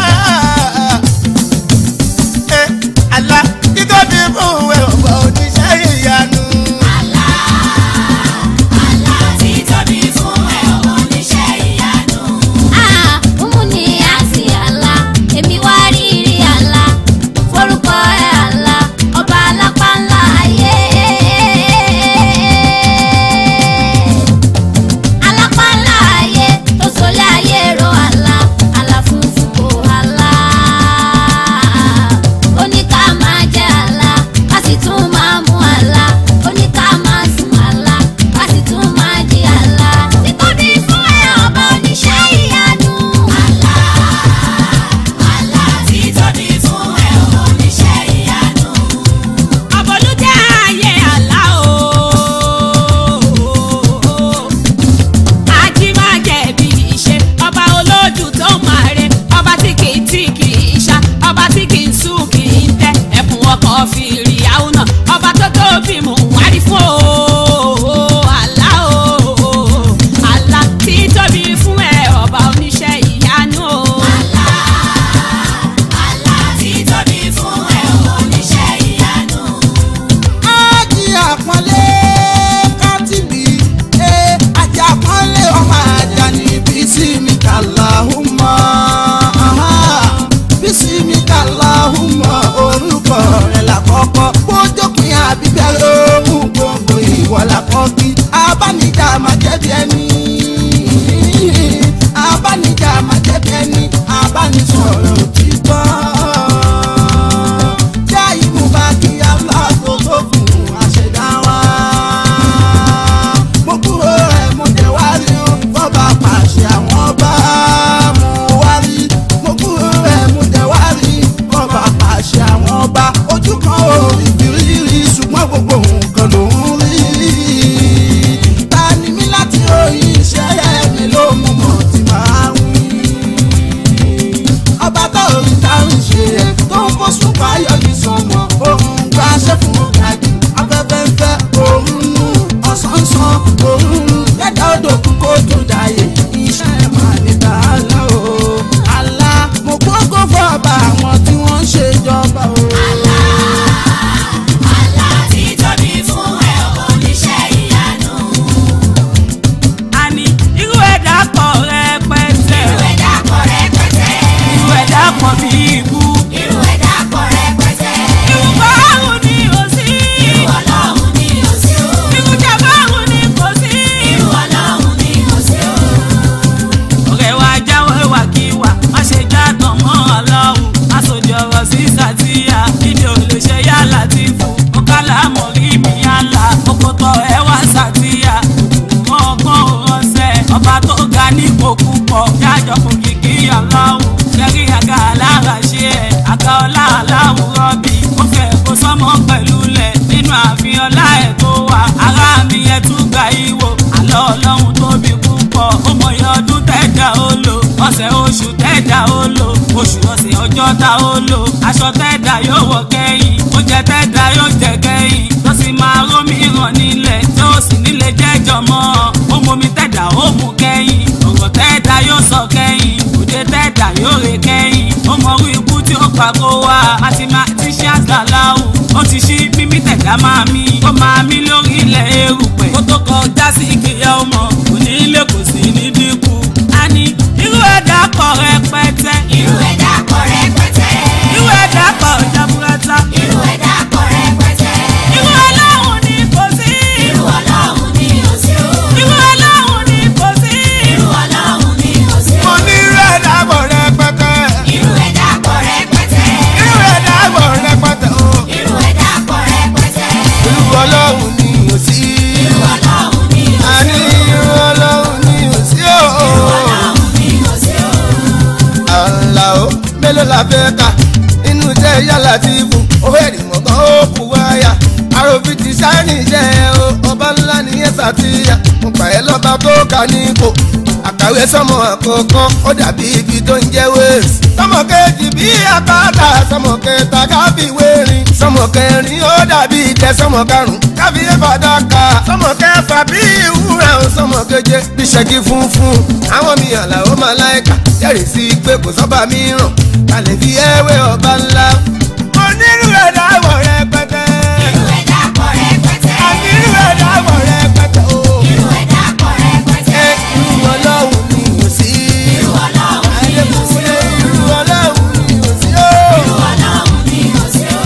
àlá títóbi fún ẹ ọ̀pọ̀ oníṣẹ́ ìyanu. Aṣọ tẹ́dà yóò wọ̀ kẹ́yìn, oúnjẹ tẹ́dà yóò jẹ kẹ́yìn, tó sì máa rómi ràn nílẹ̀, tó sì nílé jẹ́jọ́ mọ́. Ó momi tẹ́dà ó mú kẹ́yìn, ọ̀rọ̀ tẹ́dà yóò sọ kẹ́yìn, òde tẹ́dà yóò rè kẹ́yìn. Ó mọrú ikú tí ó pa kó wá, mathematicians làláwù. Ó ti ṣí mímí tẹ̀dá máa mí, ó máa mí lórí ilẹ̀ erùpẹ̀. Kó tó kọjá sí ìkìyà ọmọ, kò ní ilé kò sí ní dínkù. A ní irú ẹ̀dá pọ̀ rẹpẹtẹ. Irú ẹ̀dá pọ̀ rẹpẹtẹ. Irú ẹ̀dá pọ̀ jaburata. Irú ẹ̀dá pọ̀ rẹpẹtẹ. Irú Ọlọ́run ni kò sí. Irú Ọlọ́run ni ó sí o. Irú Ọlọ́run ni kò sí. Irú Ọlọ́run ni ó sí o. mo ní irú ẹ̀dá pọ̀ rẹpẹtẹ. Irú ẹ̀dá pọ̀ rẹpẹtẹ. irú ẹ̀dá pọ̀ rẹpẹtẹ o. Irú ẹ̀dá pọ̀ rẹpẹtẹ. irú Ọlọ́run ni ó sí. Irú Ọlọ́run ni ó sí o. àní irú Ọlọ́run ni ó sí o. Irú Ọlọ́run ni ó sí o. àlà o mélòó la fẹ́ kà inú jẹ́ yálà tí fún owó ẹ̀rì mọ̀gán ó kú wáyà àròfin ti sáyẹ́nì jẹ́ o ọba ńlá nìyẹn sàtìyà mo gbà ẹ́ lọ́ba tó kà ní ipò àkàwé sọmọ àkọ́kọ́ ó dàbí ibi tó ń jẹ́ wéèsì. sọmọ kejì bí àpáta sọmọ kẹta káfíwé rin. sọmọ kẹrin ó dàbí ìtẹ́ sọmọ karùn-ún káfíwé fàdákà. sọmọ kẹfà bí ìwúrà sọmọ keje bí ṣẹ́gi funfun. àwọn mi àlàó màláìkà jẹ́rìí sí pé kò sọ́ba mìíràn ká lè fi ẹwé ọba ńlá. onírú ẹ̀dá wọ̀ rẹpẹtẹ. irú ẹ̀dá pọ̀ rẹpẹtẹ. onírú ẹ̀dá wọ̀ rẹpẹtẹ o. irú ẹ̀dá pọ̀ rẹpẹtẹ. irú ọlọ́run ni yóò sí. irú ọlọ́run ni yóò sí o. irú ọlọ́run ni yóò sí o. irú ọlọ́run ni yóò sí o.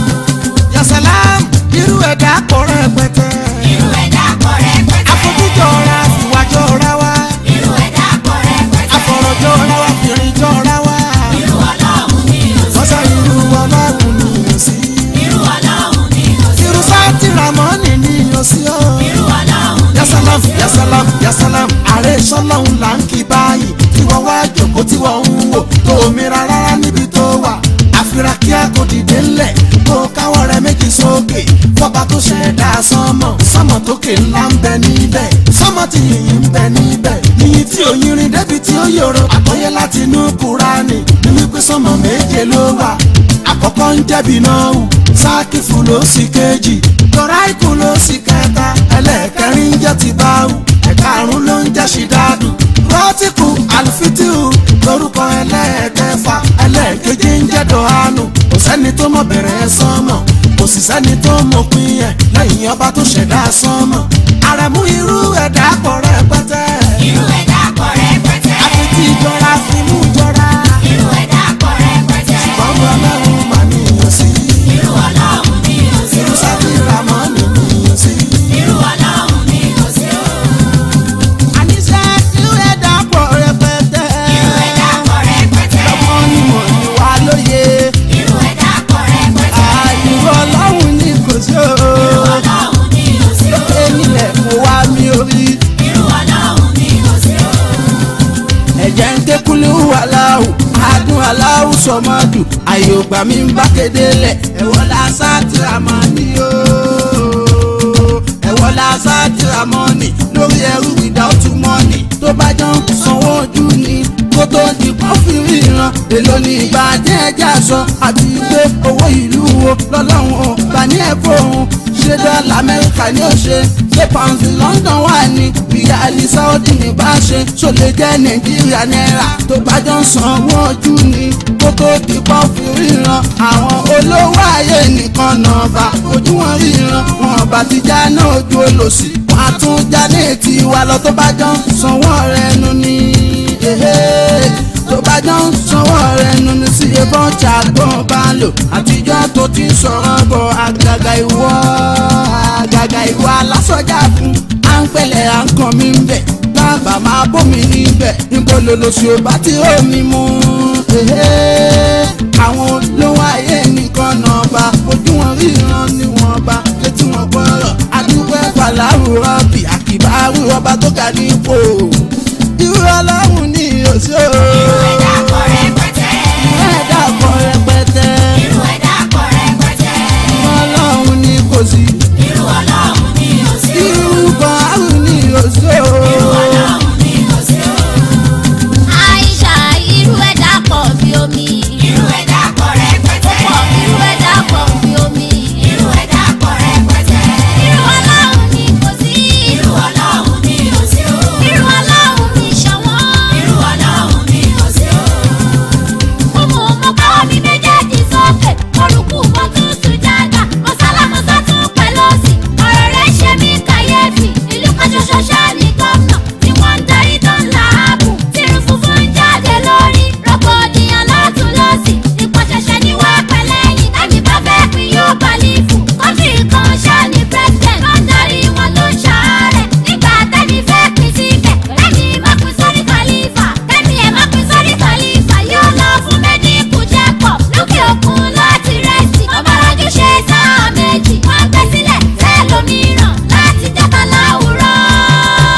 yasalam irú ẹ̀dá pọ̀ rẹpẹtẹ. irú ẹ̀dá pọ̀ rẹpẹtẹ. afojújọra fìwájọra wa. irú ẹ̀dá pọ̀ rẹpẹtẹ. afọ̀rọ̀jọra wa fìrìjọra wa. irú ọlọ́run ni yóò sí o. wọ́sà irú ọlọ́run ni yóò sí. irú ọlọ́run ni yóò sí o. irú sáàtì ramọ́nì ni yóò sí o. irú ọlọ́run ni yasalam yóò sí o. yasalam yasalam ààrẹ sọlọ́hún là ń kí báyìí tí wọ́n wá jòkó tí wọ́n ń wò tó mira rárá níbi tó wà àfihàn kí a kò dìde ńlẹ̀ kó káwọ́ rẹ méjì sókè fọba tó ṣẹ̀dá sánmọ̀ sánmọ̀ tókè ńlá ń bẹ níbẹ̀ sánmọ̀ tí yìnyín ń bẹ níbẹ̀ yìnyín tí òyìn rìn débi tí ó yòrò àtọ́yẹ láti inú Kúránì ní wípé sánmọ̀ méje ló wà àkọ́kọ́ ń jẹ́bi náà hù sákìfù ló sì kejì tọ́ráìkù ló sì kẹta ẹlẹ́ẹ̀kẹrin ń jẹ́ ti báwù ẹ̀karùn ló ń jẹ́ ṣìdádù rọ́tìkù àlùfítìhù lórúkọ ẹlẹ́ẹ̀kẹfà ẹlẹ́ẹ̀keje ń jẹ́ dọ̀hánù kò sẹ́ni tó mọ̀ bẹ̀rẹ̀ sánmọ̀ kò sì sẹ́ni tó mọ̀ pín ẹ̀ lẹ́yìn ọba tó ṣẹ̀dá sánmọ̀ àrẹ̀mú irú ẹ̀dá pọ̀ rẹpẹtẹ irú ẹ̀dá pọ̀ rẹpẹtẹ. àfi tí ìjọra fi mú jọra irú ẹ̀dá pọ̀ rẹpẹtẹ. ṣùgbọ́n ọlọ́run mà níyàn sí irú ọlọ́run ni yóò sí irú o. sábì ramọ́nì níyàn sí. irú ọlọ́run ni yóò sí o. àníṣe irú ẹ̀dá pọ̀ rẹpẹtẹ irú ẹ̀dá pọ̀ rẹpẹtẹ. lọ́mọ ni mo ní wá lóye irú ẹ̀dá pọ̀ rẹpẹtẹ. àìrò ọlọ́run ní kò sí o irú ọlọ́run ni yóò sí o. lókè nílẹ̀ mo wá mi orí irú ọlọ́run ni yóò sí o. ẹ̀jẹ̀ ń ké kúlú aláwù adùn aláwù sọmọdù àyè ògbà mi ń bá kéde lẹ̀ ẹ̀wọ̀n lásà tìrámọ́nì o ẹ̀wọ̀n lásà tìrámọ́nì lórí ẹrú without money tó bá jọ ń sanwó ojú ni kó tó di kọ́fì ríran èlò ní ìgbà jẹ́ ẹja sọ àti pé owó ìlú wo lọ́lọ́run ò bá ní ẹ̀fọ́ òun ṣé dọ́là Amẹ́ríkà ni ó ṣe ṣé pounds London wà ní ríálì Saudi ní bá ṣe ṣó lè jẹ́ Nàìjíríà náírà tó bá jọ ń sanwó ojú ni kó tó di kọ́fì ríran àwọn olówó ayé nìkan náà bá ojú wọn ríran wọn bá ti já náà ojú olòṣì wọn á tún já ní ètí wa lọ tó bá jọ ń sanwó rẹ̀ nu ni tó bá jọ ń sanwó rẹ̀ nu ni sí ebọn ṣàgbọ́n bá ń lò àtijọ́ tó ti ń sọ̀rọ̀ bọ̀ àgàgà ìwọ alásọjà fún à ń pẹ̀lẹ́ à ń kàn mí ń bẹ̀ bàbá máa bómi níbẹ̀ níbo lòlòṣì ò bá ti rómi mú àwọn olówó ayé nìkan náà bá ojú wọn ríran ni wọn bá létí wọn gbọ́rọ̀ adúgbò ẹ̀fà láwùrọ̀ bí àkìbárù ọba tó ga nípò irú ọlọ́run ní òsì o. irú ẹ̀dá pọ̀ rẹpẹtẹ. irú ẹ̀dá pọ̀ rẹpẹtẹ. irú ẹ̀dá pọ̀ rẹpẹtẹ. irú ọlọ́run ní kò sí. irú ọlọ́run ni yóò sí o. irú bàárù ní òsì o. irú ọlọ́run ni yóò sí o. Aisha irú ẹ̀dá pọ̀ bí omi. irú ẹ̀dá pọ̀ rẹpẹtẹ. Pọ̀ irú ẹ̀dá pọ̀ bí omi. irú ẹ̀dá pọ̀ rẹpẹtẹ. Irú ọlọ́run ni kò sí. irú ọlọ́run ni yóò sí o. Irú ọlọ́run ni ṣọ̀wọ́n. irú ọlọ́run ni yóò sí o. Mo mú mo káwọ́ mi méjèèjì sókè. Orúkú mo tún sùjádà. Mo sálámù sọ́tún pẹ̀lú òsì. Ọ̀rọ̀ rẹ̀ ṣe mí kàyéfì. Ìlú kan ṣoṣo ṣáà ní gómìnà. Tí wọ́n ń darí tó ń làágùn. Tírun funfun ń jáde lórí. Rògbòdìyàn lọ́tún lọ́sì. Ìpọ̀ṣẹ̀ṣẹ̀ ni wá pẹ̀lẹ́yìn. Ẹ̀mí bá fẹ́ pín yóò bàlífù. Kọ́ńtì kan ṣáà ní president. Wọ́n darí wọn ló ń ṣàárẹ̀. Nígbà tẹ́mi fẹ́ pín síbẹ̀. Ẹ̀mí má pín sórí kàlífà. Ẹ̀mí ẹ̀ má pín sórí kàlífà. Yóò lọ fún mẹ́díkù jẹ́pọ̀. Lókè òkun láti rẹ́sì. Ọba arájú ṣe sáà méjì. Wọ́n gbé sílẹ̀ fẹ́ lómìíràn láti jẹ́ka láwùrọ̀.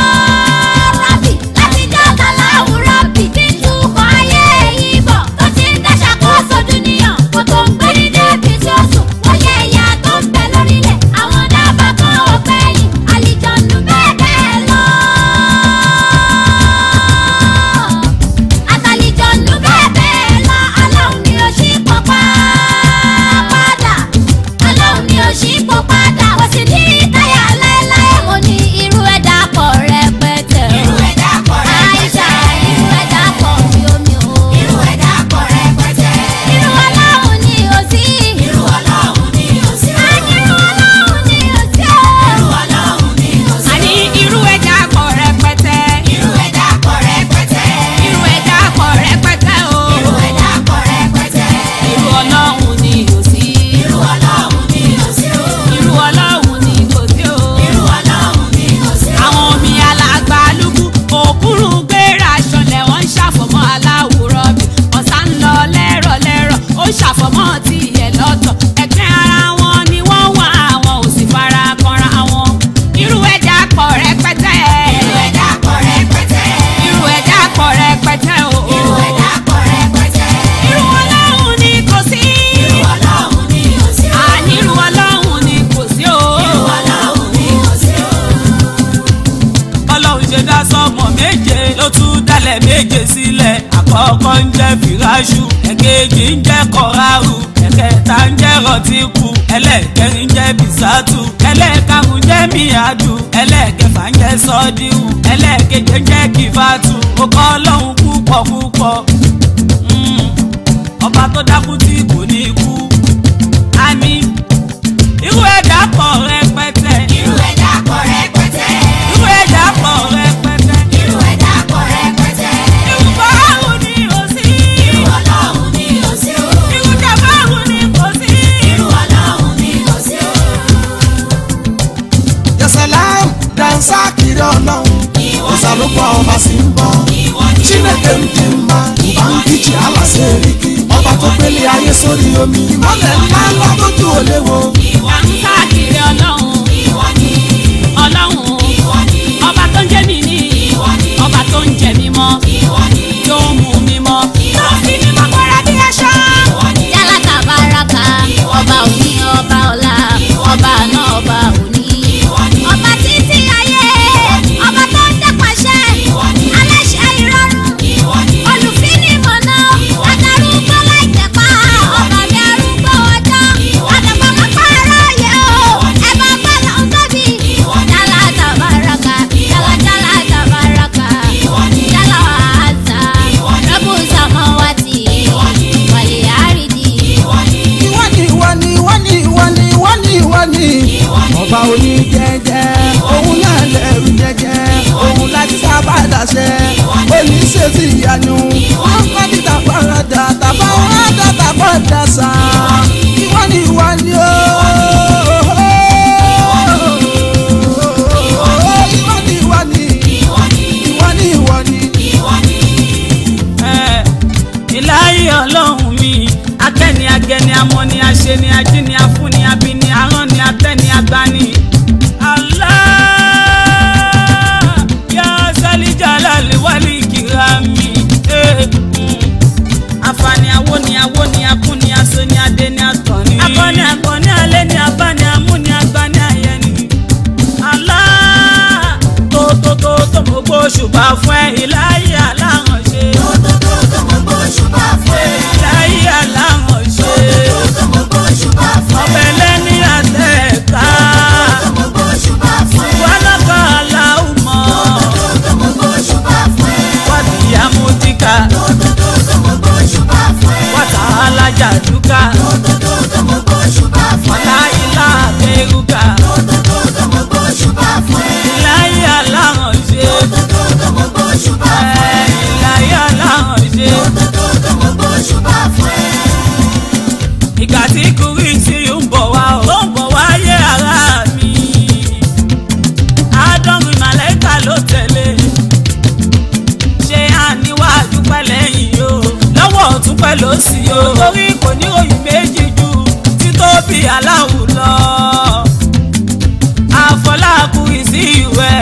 sánmọ̀ méje ló tún dálẹ̀ méje sílẹ̀. Àkọ́kọ́ ń jẹ́ fìráṣù, ẹ̀kejì ń jẹ́ kọ̀ráàrù, ẹ̀kẹta ń jẹ́ rọ̀tíkù, ẹlẹ́ẹ̀kẹrin ń jẹ́ bìsátù, ẹlẹ́ẹ̀karùn-ún jẹ́ míyàdù, ẹlẹ́ẹ̀kẹfà ń jẹ́ sọ́díù, ẹlẹ́ẹ̀keje ń jẹ́ kìfàtù. Ó kọ́ Ọlọ́run púpọ̀ púpọ̀, ọba tó dákú tí kò ní kú. Àní irú ẹ̀dá pọ̀ rẹpẹtẹ. Irú ẹ̀dá pọ̀ rẹpẹtẹ. Irú ẹ̀dá pọ̀ rẹpẹtẹ. Irú ẹ̀dá pọ̀ rẹpẹtẹ. Irú bàárù ni ò sí. Irú Ọlọ́run ni ò sí o. Irú jàbáàrù ni kò sí. Irú Ọlọ́run ni ò sí o. Yasalam dansa kiri Ọlọ́run ìsàlùkọ ọba sí ń bọ̀ Chineke ń di mma bangiji alaseriki ọba tó gbélé ayé sórí omi ìmọ̀lẹ̀ ńlá ńlá tó ju òléwo. Ìwà ń káàkiri Ọlọ́run. Ọlọ́run. Ọba tó ń jẹ́ mi ní. Ọba tó ń jẹ mi mọ́. Tó ń mú mi mọ́. Tó fi mi mọ́ kọ́ra bí aṣọ. Yálàkà báraka ọba òní ọba ọ̀la ọba àná ọba òní. Ọba títí ayé ọba tó ń dẹ́pàṣẹ aláṣẹ ìrọ̀rùn olùfínìmọ̀nà àtàrúgbó láìjẹ̀pá ọba mi arúgbó ọjọ́ àdàbọ̀ mọ́pá aráyé o ẹ bá bá lọ ń tóbi. Yálà tàbáraka yálà tàbáraka yálà àzà rẹ́bù sàmọ́wátì wàlẹ̀ àrídì. ìwọ ni ọba oní jẹ́jẹ́ òun náà lẹ́rù jẹ́jẹ́ òun láti sábà dàṣẹ oníṣẹ́sì ìyanu wọn kọ́ ní tàbárada tàbádàsá ìwọ ni ó. Ìláyé Ọlọ́run mi, akẹ́ni agẹni amọ́ni aṣeni ajíni afúni abini aránni atẹ́ni agbani. Allah ya sálíjà lálẹ́ wálé ìkìrámi. Àfààní awóni akúni asoni adéni atọ́ni. Akọni akọni alẹ́ ni abáni amúni agbani ayẹni. Allah tó mo gbó ṣùgbà fún ẹ ìláyé alárànṣe. Ìláyé alárànṣe. Ọbẹ̀ lẹ́ni àtẹ̀ká. Wọ́lọ́kọ̀ aláwùmọ̀. Wàdìyà mújíkà. Wàtà alájà dúkà. Wàtà ilá àbẹ̀rùkà. Ìláyé alárànṣe. Ìláyé alárànṣe. Ìgbà tí kúrìsì ń bọ̀ wá o, ó ń bọ̀ wáyé ara mi. Àádọ́rin màlẹ́kà ló tẹ̀lé. Ṣé àníwájú pẹ́ lẹ́yìn o? Lọ́wọ́ ọ̀tún pẹ́ lósì o. Torí kò ní ròyìn méjì ju títóbi Allahu lọ. Àfọlá kúrìsì ìwẹ̀.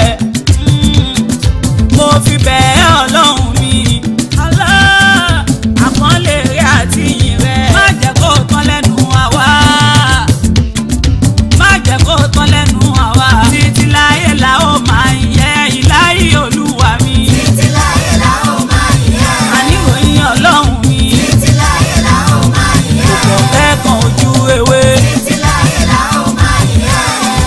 Mo fi bẹ̀ẹ́ Ọlọ́run mi. Allah àpọ́nlé rẹ̀ àti ìyìn rẹ̀. Má jẹ́ kó tán lẹ́nu àwa. Má jẹ́ kó tán lẹ́nu àwa. Títí láyé la ó máa ń yẹ ìláyé Olúwa mi. Títí láyé la ó máa yẹ. Àníwòyìn Ọlọ́run mi. Títí láyé la ó máa yẹ. Kò kẹ́kàn ojú ewé. Títí láyé la ó máa yẹ.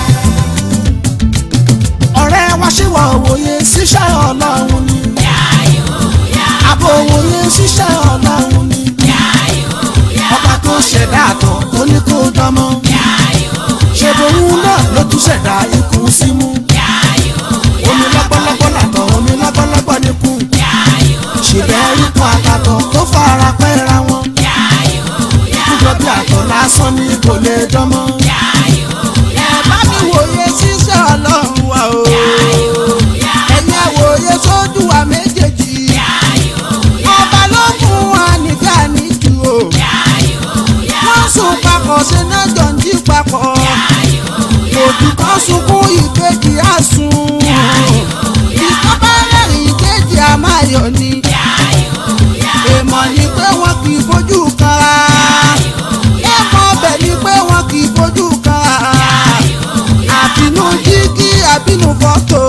ọ̀rẹ́ wa ṣe wà òwòye ṣíṣẹ́ Ọlọ́run ni àbò òwòye ṣíṣẹ́ Ọlọ́run ni ọba tó ṣẹ̀dá àtọ̀ tó ní kó dánmọ́ ṣèbòrún náà ló tún ṣẹ̀dá ikú símú omi lọ́gbọ́lọ́gbọ́ làtọ̀ omi lọ́gbọ́lọ́gbọ́ níkù ṣèbẹ̀ ikú àtàtọ̀ tó fara pẹ́ra wọn kújọ bí àtọ̀ lásán ní kò lè dánmọ́ ẹ bá mi wòye ṣíṣẹ́ Ọlọ́run wa o ẹ̀yin àwòye sójú wa méjèèjì ọba ló fún wa nígbà níjù o wọ́n sùn papọ̀ ṣe náà jọ ń jí papọ̀ òdù kan sunkún ìkejì á sùn ìkọ́bá rẹ̀rìn ìkejì á máa yọ̀ ni èèmọ̀ ni pé wọ́n kì í fojú kanra èèmọ̀ ọbẹ̀ ni pé wọ́n kì í fojú kanra àbínú jígí àbínú fọ́tò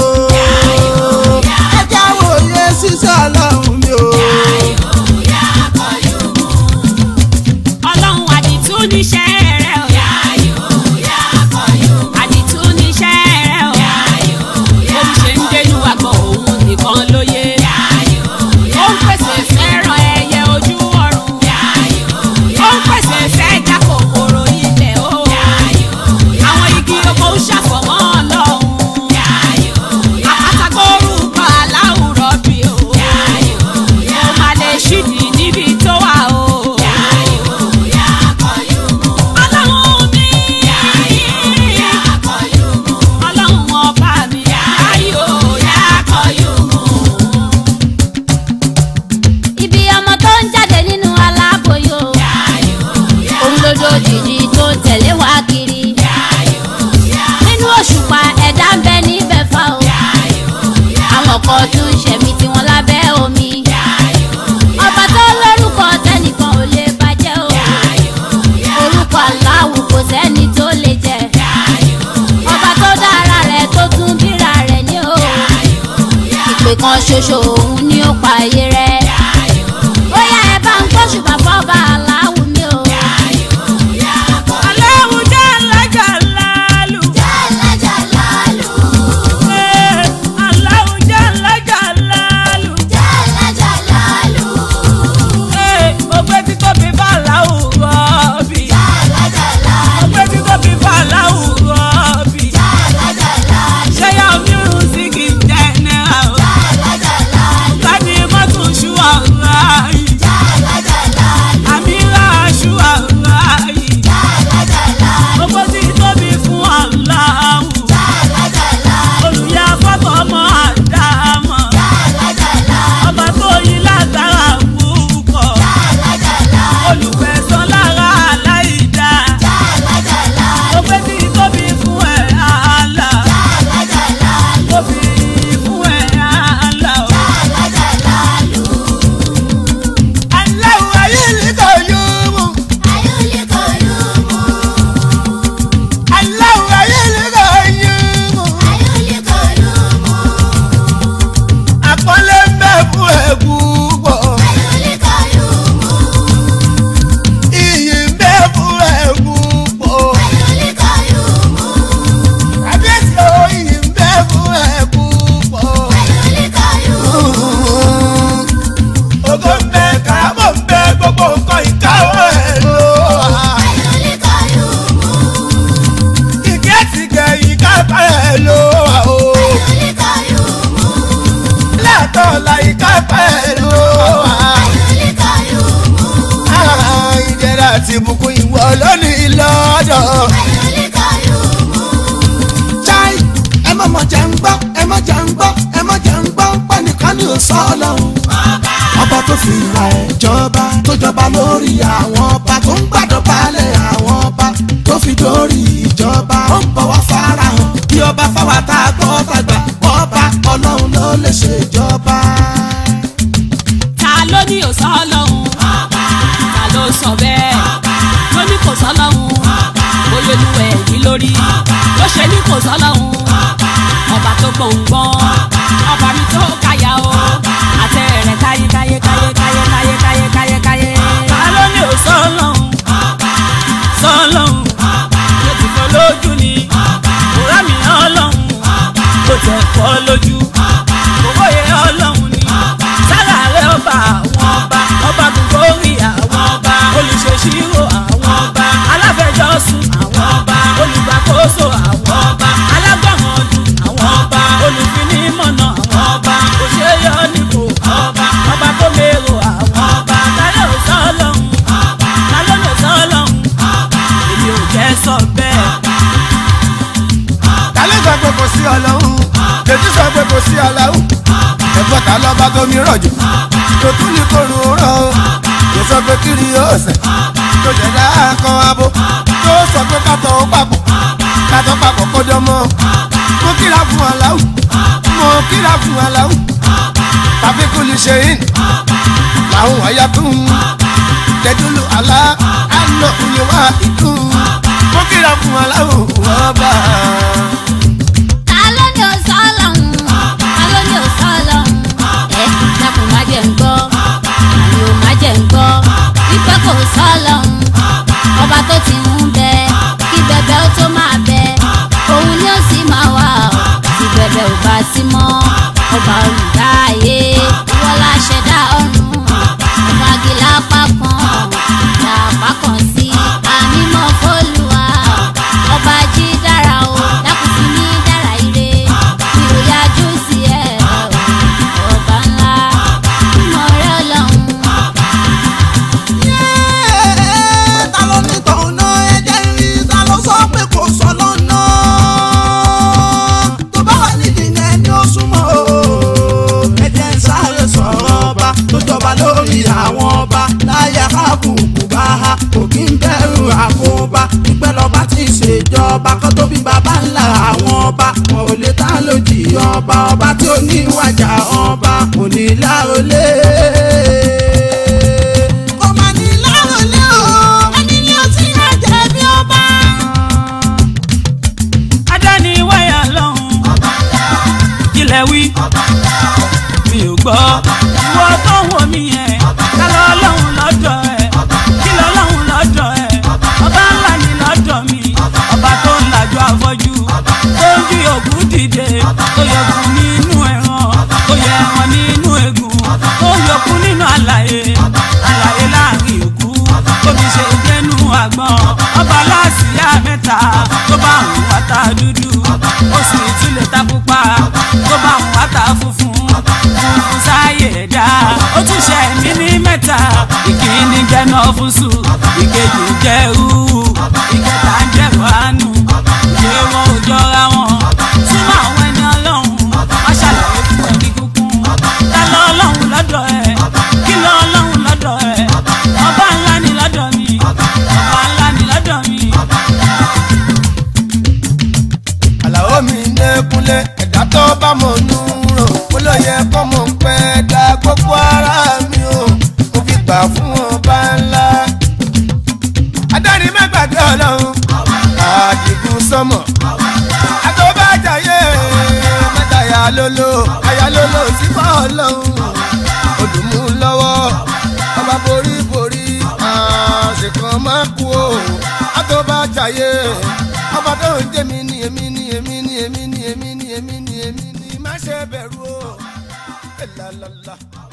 fọdún ṣẹ̀mí tí wọ́n lábẹ́ omi. ọba tó lórúkọ tẹ́nìkan ò lè bàjẹ́ o. orúkọ Allahu kò sẹ́ni tó lè jẹ. ọba tó dára rẹ̀ tó tún bíra rẹ̀ ní o. ìpè kan ṣoṣo òun ni ó pa ayé rẹ̀. ó yá ẹ bá ń gbóṣùbà fọ́ba Allahu mi o. Allahu jalla jalalu. Jalla jalalu. Allahu jalla jalalu. Jalla jalalu. Ọgbẹ́ tí tóbi bá Allahu Rabbi. Jalla jalalu. Ọgbẹ́ tí tóbi bá Allahu Rabbi. Jalla jalalu. Ṣé yà music in general? Jalla jalalu. Tani mọ́tò ṣú àrà yìí. Jalla jalalu. Àmìlà ṣú àrà yìí. Jalla jalalu. Ọgbẹ́ tí tóbi fún Allahu. Jalla jalalu. Olùyà fọ́tò ọmọ Àdámọ̀. Jalla jalalu. Ọba tó yí lágbára púpọ̀. Jalla jalalu. Olùfẹ̀sán lára aláìdá. Jalla jalalu. Ọgbẹ́ tí tóbi fún ẹ̀ àlà. Jalla jalalu. Tóbi fún ẹ̀ àlà. Jalla jalalu. Allahu ayélujára yóò Ayúlé kọ̀ọ̀lùmù. Allahu ayélujára yóò Ayúlé kọ̀ọ̀lùmù. àpọ́nlé ń bẹ fún ẹ púpọ̀ Ayúlé kọ̀ọ̀lùmù. iyì ń bẹ fún ẹ púpọ̀ Ayúlé kọ̀ọ̀lùmù. kábíyèsí o iyì ń bẹ fún ẹ púpọ̀ Ayúlé kọ̀ọ̀lùmù. ògo ń bẹ kàámọ̀ ń bẹ gbogbo nǹkan ìkáwọ́ ẹ ló wà Ayúlé kọ̀ọ̀lùmù. ìkẹ́ ti gẹ̀yìn kápá ẹ ló wà o Ayúlé kọ̀ọ̀lùmù. látọ̀ láyé kápá ẹ ló wà Ayúlé kọ̀ọ̀lùmù. ìdẹ̀ra àti ìbùkún ìwọ lónìí lọ́dọ̀. Ayúlé kọ̀ọ̀lùmù. chai ẹ má mọ̀ jẹ́ ń gbọ́ ẹ má jẹ́ ń gbọ́ ẹ má jẹ́ ń gbọ́ pẹ́nìkan ní òsọ ọlọ́run. ọba tó fi ìhà ẹ̀ jọba tó jọba lórí àwọn ọba tó ń gbàdọ̀ balẹ̀ àwọn ọba tó fi dórí ìjọba ó ń bọ̀ wá farahàn bí ọba fáwa tá a gbọ́ tàgbà ọba ọlọ́run ló lè ṣèjọba. ta ló ní òsọ ọlọ́run ta ló sọ bẹ́ẹ̀ ló ní kò sọ́lọ́run olólùwẹ̀ yìí lórí ló ṣe ní kò sọ́lọ́run ọba tó gbọ̀ngbọ̀n ọba mi tó káyà o àtẹ rẹ̀ káyé káyé káyé káyé káyé káyé káyé káyé. Ta ló ní ò sọ́lọ́hún? Sọ́lọ́hún. Yóò ti fọ́ lójú ni. Òrá mi ọlọ́hun. Kò tẹ̀ fọ́ lójú. Owó yẹ ọlọ́hun ni. Sára rẹ̀ ọba àwọn ọba. Ọba gbogbo rí àwọn ọba. Olùṣèṣirò àwọn ọba. Aláfẹjọ́sùn àwọn ọba. Olùgbàkóso àwọn ọba. Alágbọ̀ràn ọdún àwọn ọba. Olùfinímọ̀nà àwọn ọba. Òṣèyọ nípò ọba. Ọba tó mérò àwọn ọba. Ta ló sọ́lọ́hún? Ta ló lè sọ́lọ́hún? Èmi ò jẹ́ sọ bẹ́ẹ̀. ta ló sọ pé kò sí ọlọ́run jésù sọ pé kò sí ọlọ́run ẹ̀gbọ́n ta lọ́ba tó mi rọ̀jò tó tún ní kó rùn rán o yóò sọ pé kiri yóò sẹ̀ tó ṣẹ̀dá kan abo tó sọ pé kátó papọ̀ kó dán mọ́ mo kíra fún aláwù mo kíra fún aláwù tàbí kò lè ṣe yín làwọn àyà tún tẹ̀dúlù àlá àná òye wá ìdún mo kíra fún aláwù wọ́n bá a. ta ló ní òsọ ọlọ́run ta ló ní òsọ ọlọ́run. ẹ dákun má jẹ́ ń gbọ́ àmì ò má jẹ́ ń gbọ́ wípé kò sọ ọlọ́run. ọba tó ti ń bẹ kí bẹbẹ ó tó máa bẹ òun ni ó sì máa wà ó tí bẹbẹ ò bá sí mọ́ ọba olùdáyé ìwọ la ṣẹ̀dá ọ̀run ọba gíga pápán làpá kan sí àmì mọ́ fọ́lùwà ọba jí dára o dákun sí ní dára ire mi ò yájú sí ẹ ọba ńlá mímọ́ rẹ ọlọ́run. ta ló ní tọ̀nà ẹ̀jẹ̀ rí ta ló sọ pé kò sọ lọ́nà tó bá wà nídìí ní ẹni ó súnmọ́ o. ọba tí ó ní wájà ọba kò ní lárólé. kò má ní lárólé o ẹni ni ó ti rẹ̀ jẹ́ bí ọba. Adáni wáyà lọ́hùn. ọba ńlá. Kílẹ̀ wí. ọba ńlá. Mi ò gbọ́. Ìwọ tó ń wò mí yẹn. Ká lọ lọ́hùn lọ́dọ̀ ẹ̀. Kí lọ lọ́hùn lọ́dọ̀ ẹ̀. Ọba ńlá ni lọ́dọ̀ mi. Ọba tó ń lajú afọ́jú. Tó ń jí òkú dìde. Tó yọkù nínú ẹran. Tó yẹ ẹran nínú egun. Tó yọkù nínú àlàyé. Àlàyé láàrin òkú. Tóbi ṣe jẹ́nu àgbọn. Ọba láàsìyá mẹ́ta. Tó bá ń wáta dúdú. Ó sì tún lè ta pupa. Tó bá ń wáta funfun. Funfun sáyé ẹ̀dá. Ó tún ṣe mí ní mẹ́ta. Ìkíni jẹ́ nọ́fúsù. Ìkejì jẹ́ rúù. Ìkẹta jẹ́ wánú. Ṣé wọn ò jọra wọn? Súnmọ́ àwọn ẹni ọlọ́run. Wọ́n ṣàlàyé fún ẹni kúkún. Ta lọ ọlọ́run lọ́dọ̀ ẹ̀? Kí lọ ọlọ́run lọ́dọ̀ ẹ̀? Ọba ńlá ni lọ́dọ̀ mi. Ọba ńlá ni lọ́dọ̀ mi. Àlàó mi nẹ́kúnlé ẹ̀dá tó bá mọ̀ nù rò ó lọ yẹ kọ́ mọ̀ ń pẹ́ dá gbogbo ara mi o mo fi gbà fún ọba ńlá. Adáni má gbàgbé ọlọ́run àdìgún sọmọ àtọ́bàjáyé mẹ́tàyà lóló àyà lóló sípò ọlọ́run olùmúlọ́wọ́ ọba boríborí àṣekàn má kú o àtọ́bàjáyé ọba tó ń jẹ́ mi ní èmi ní èmi ní èmi ní èmi ní èmi ní èmi ní má ṣe bẹ̀rù o.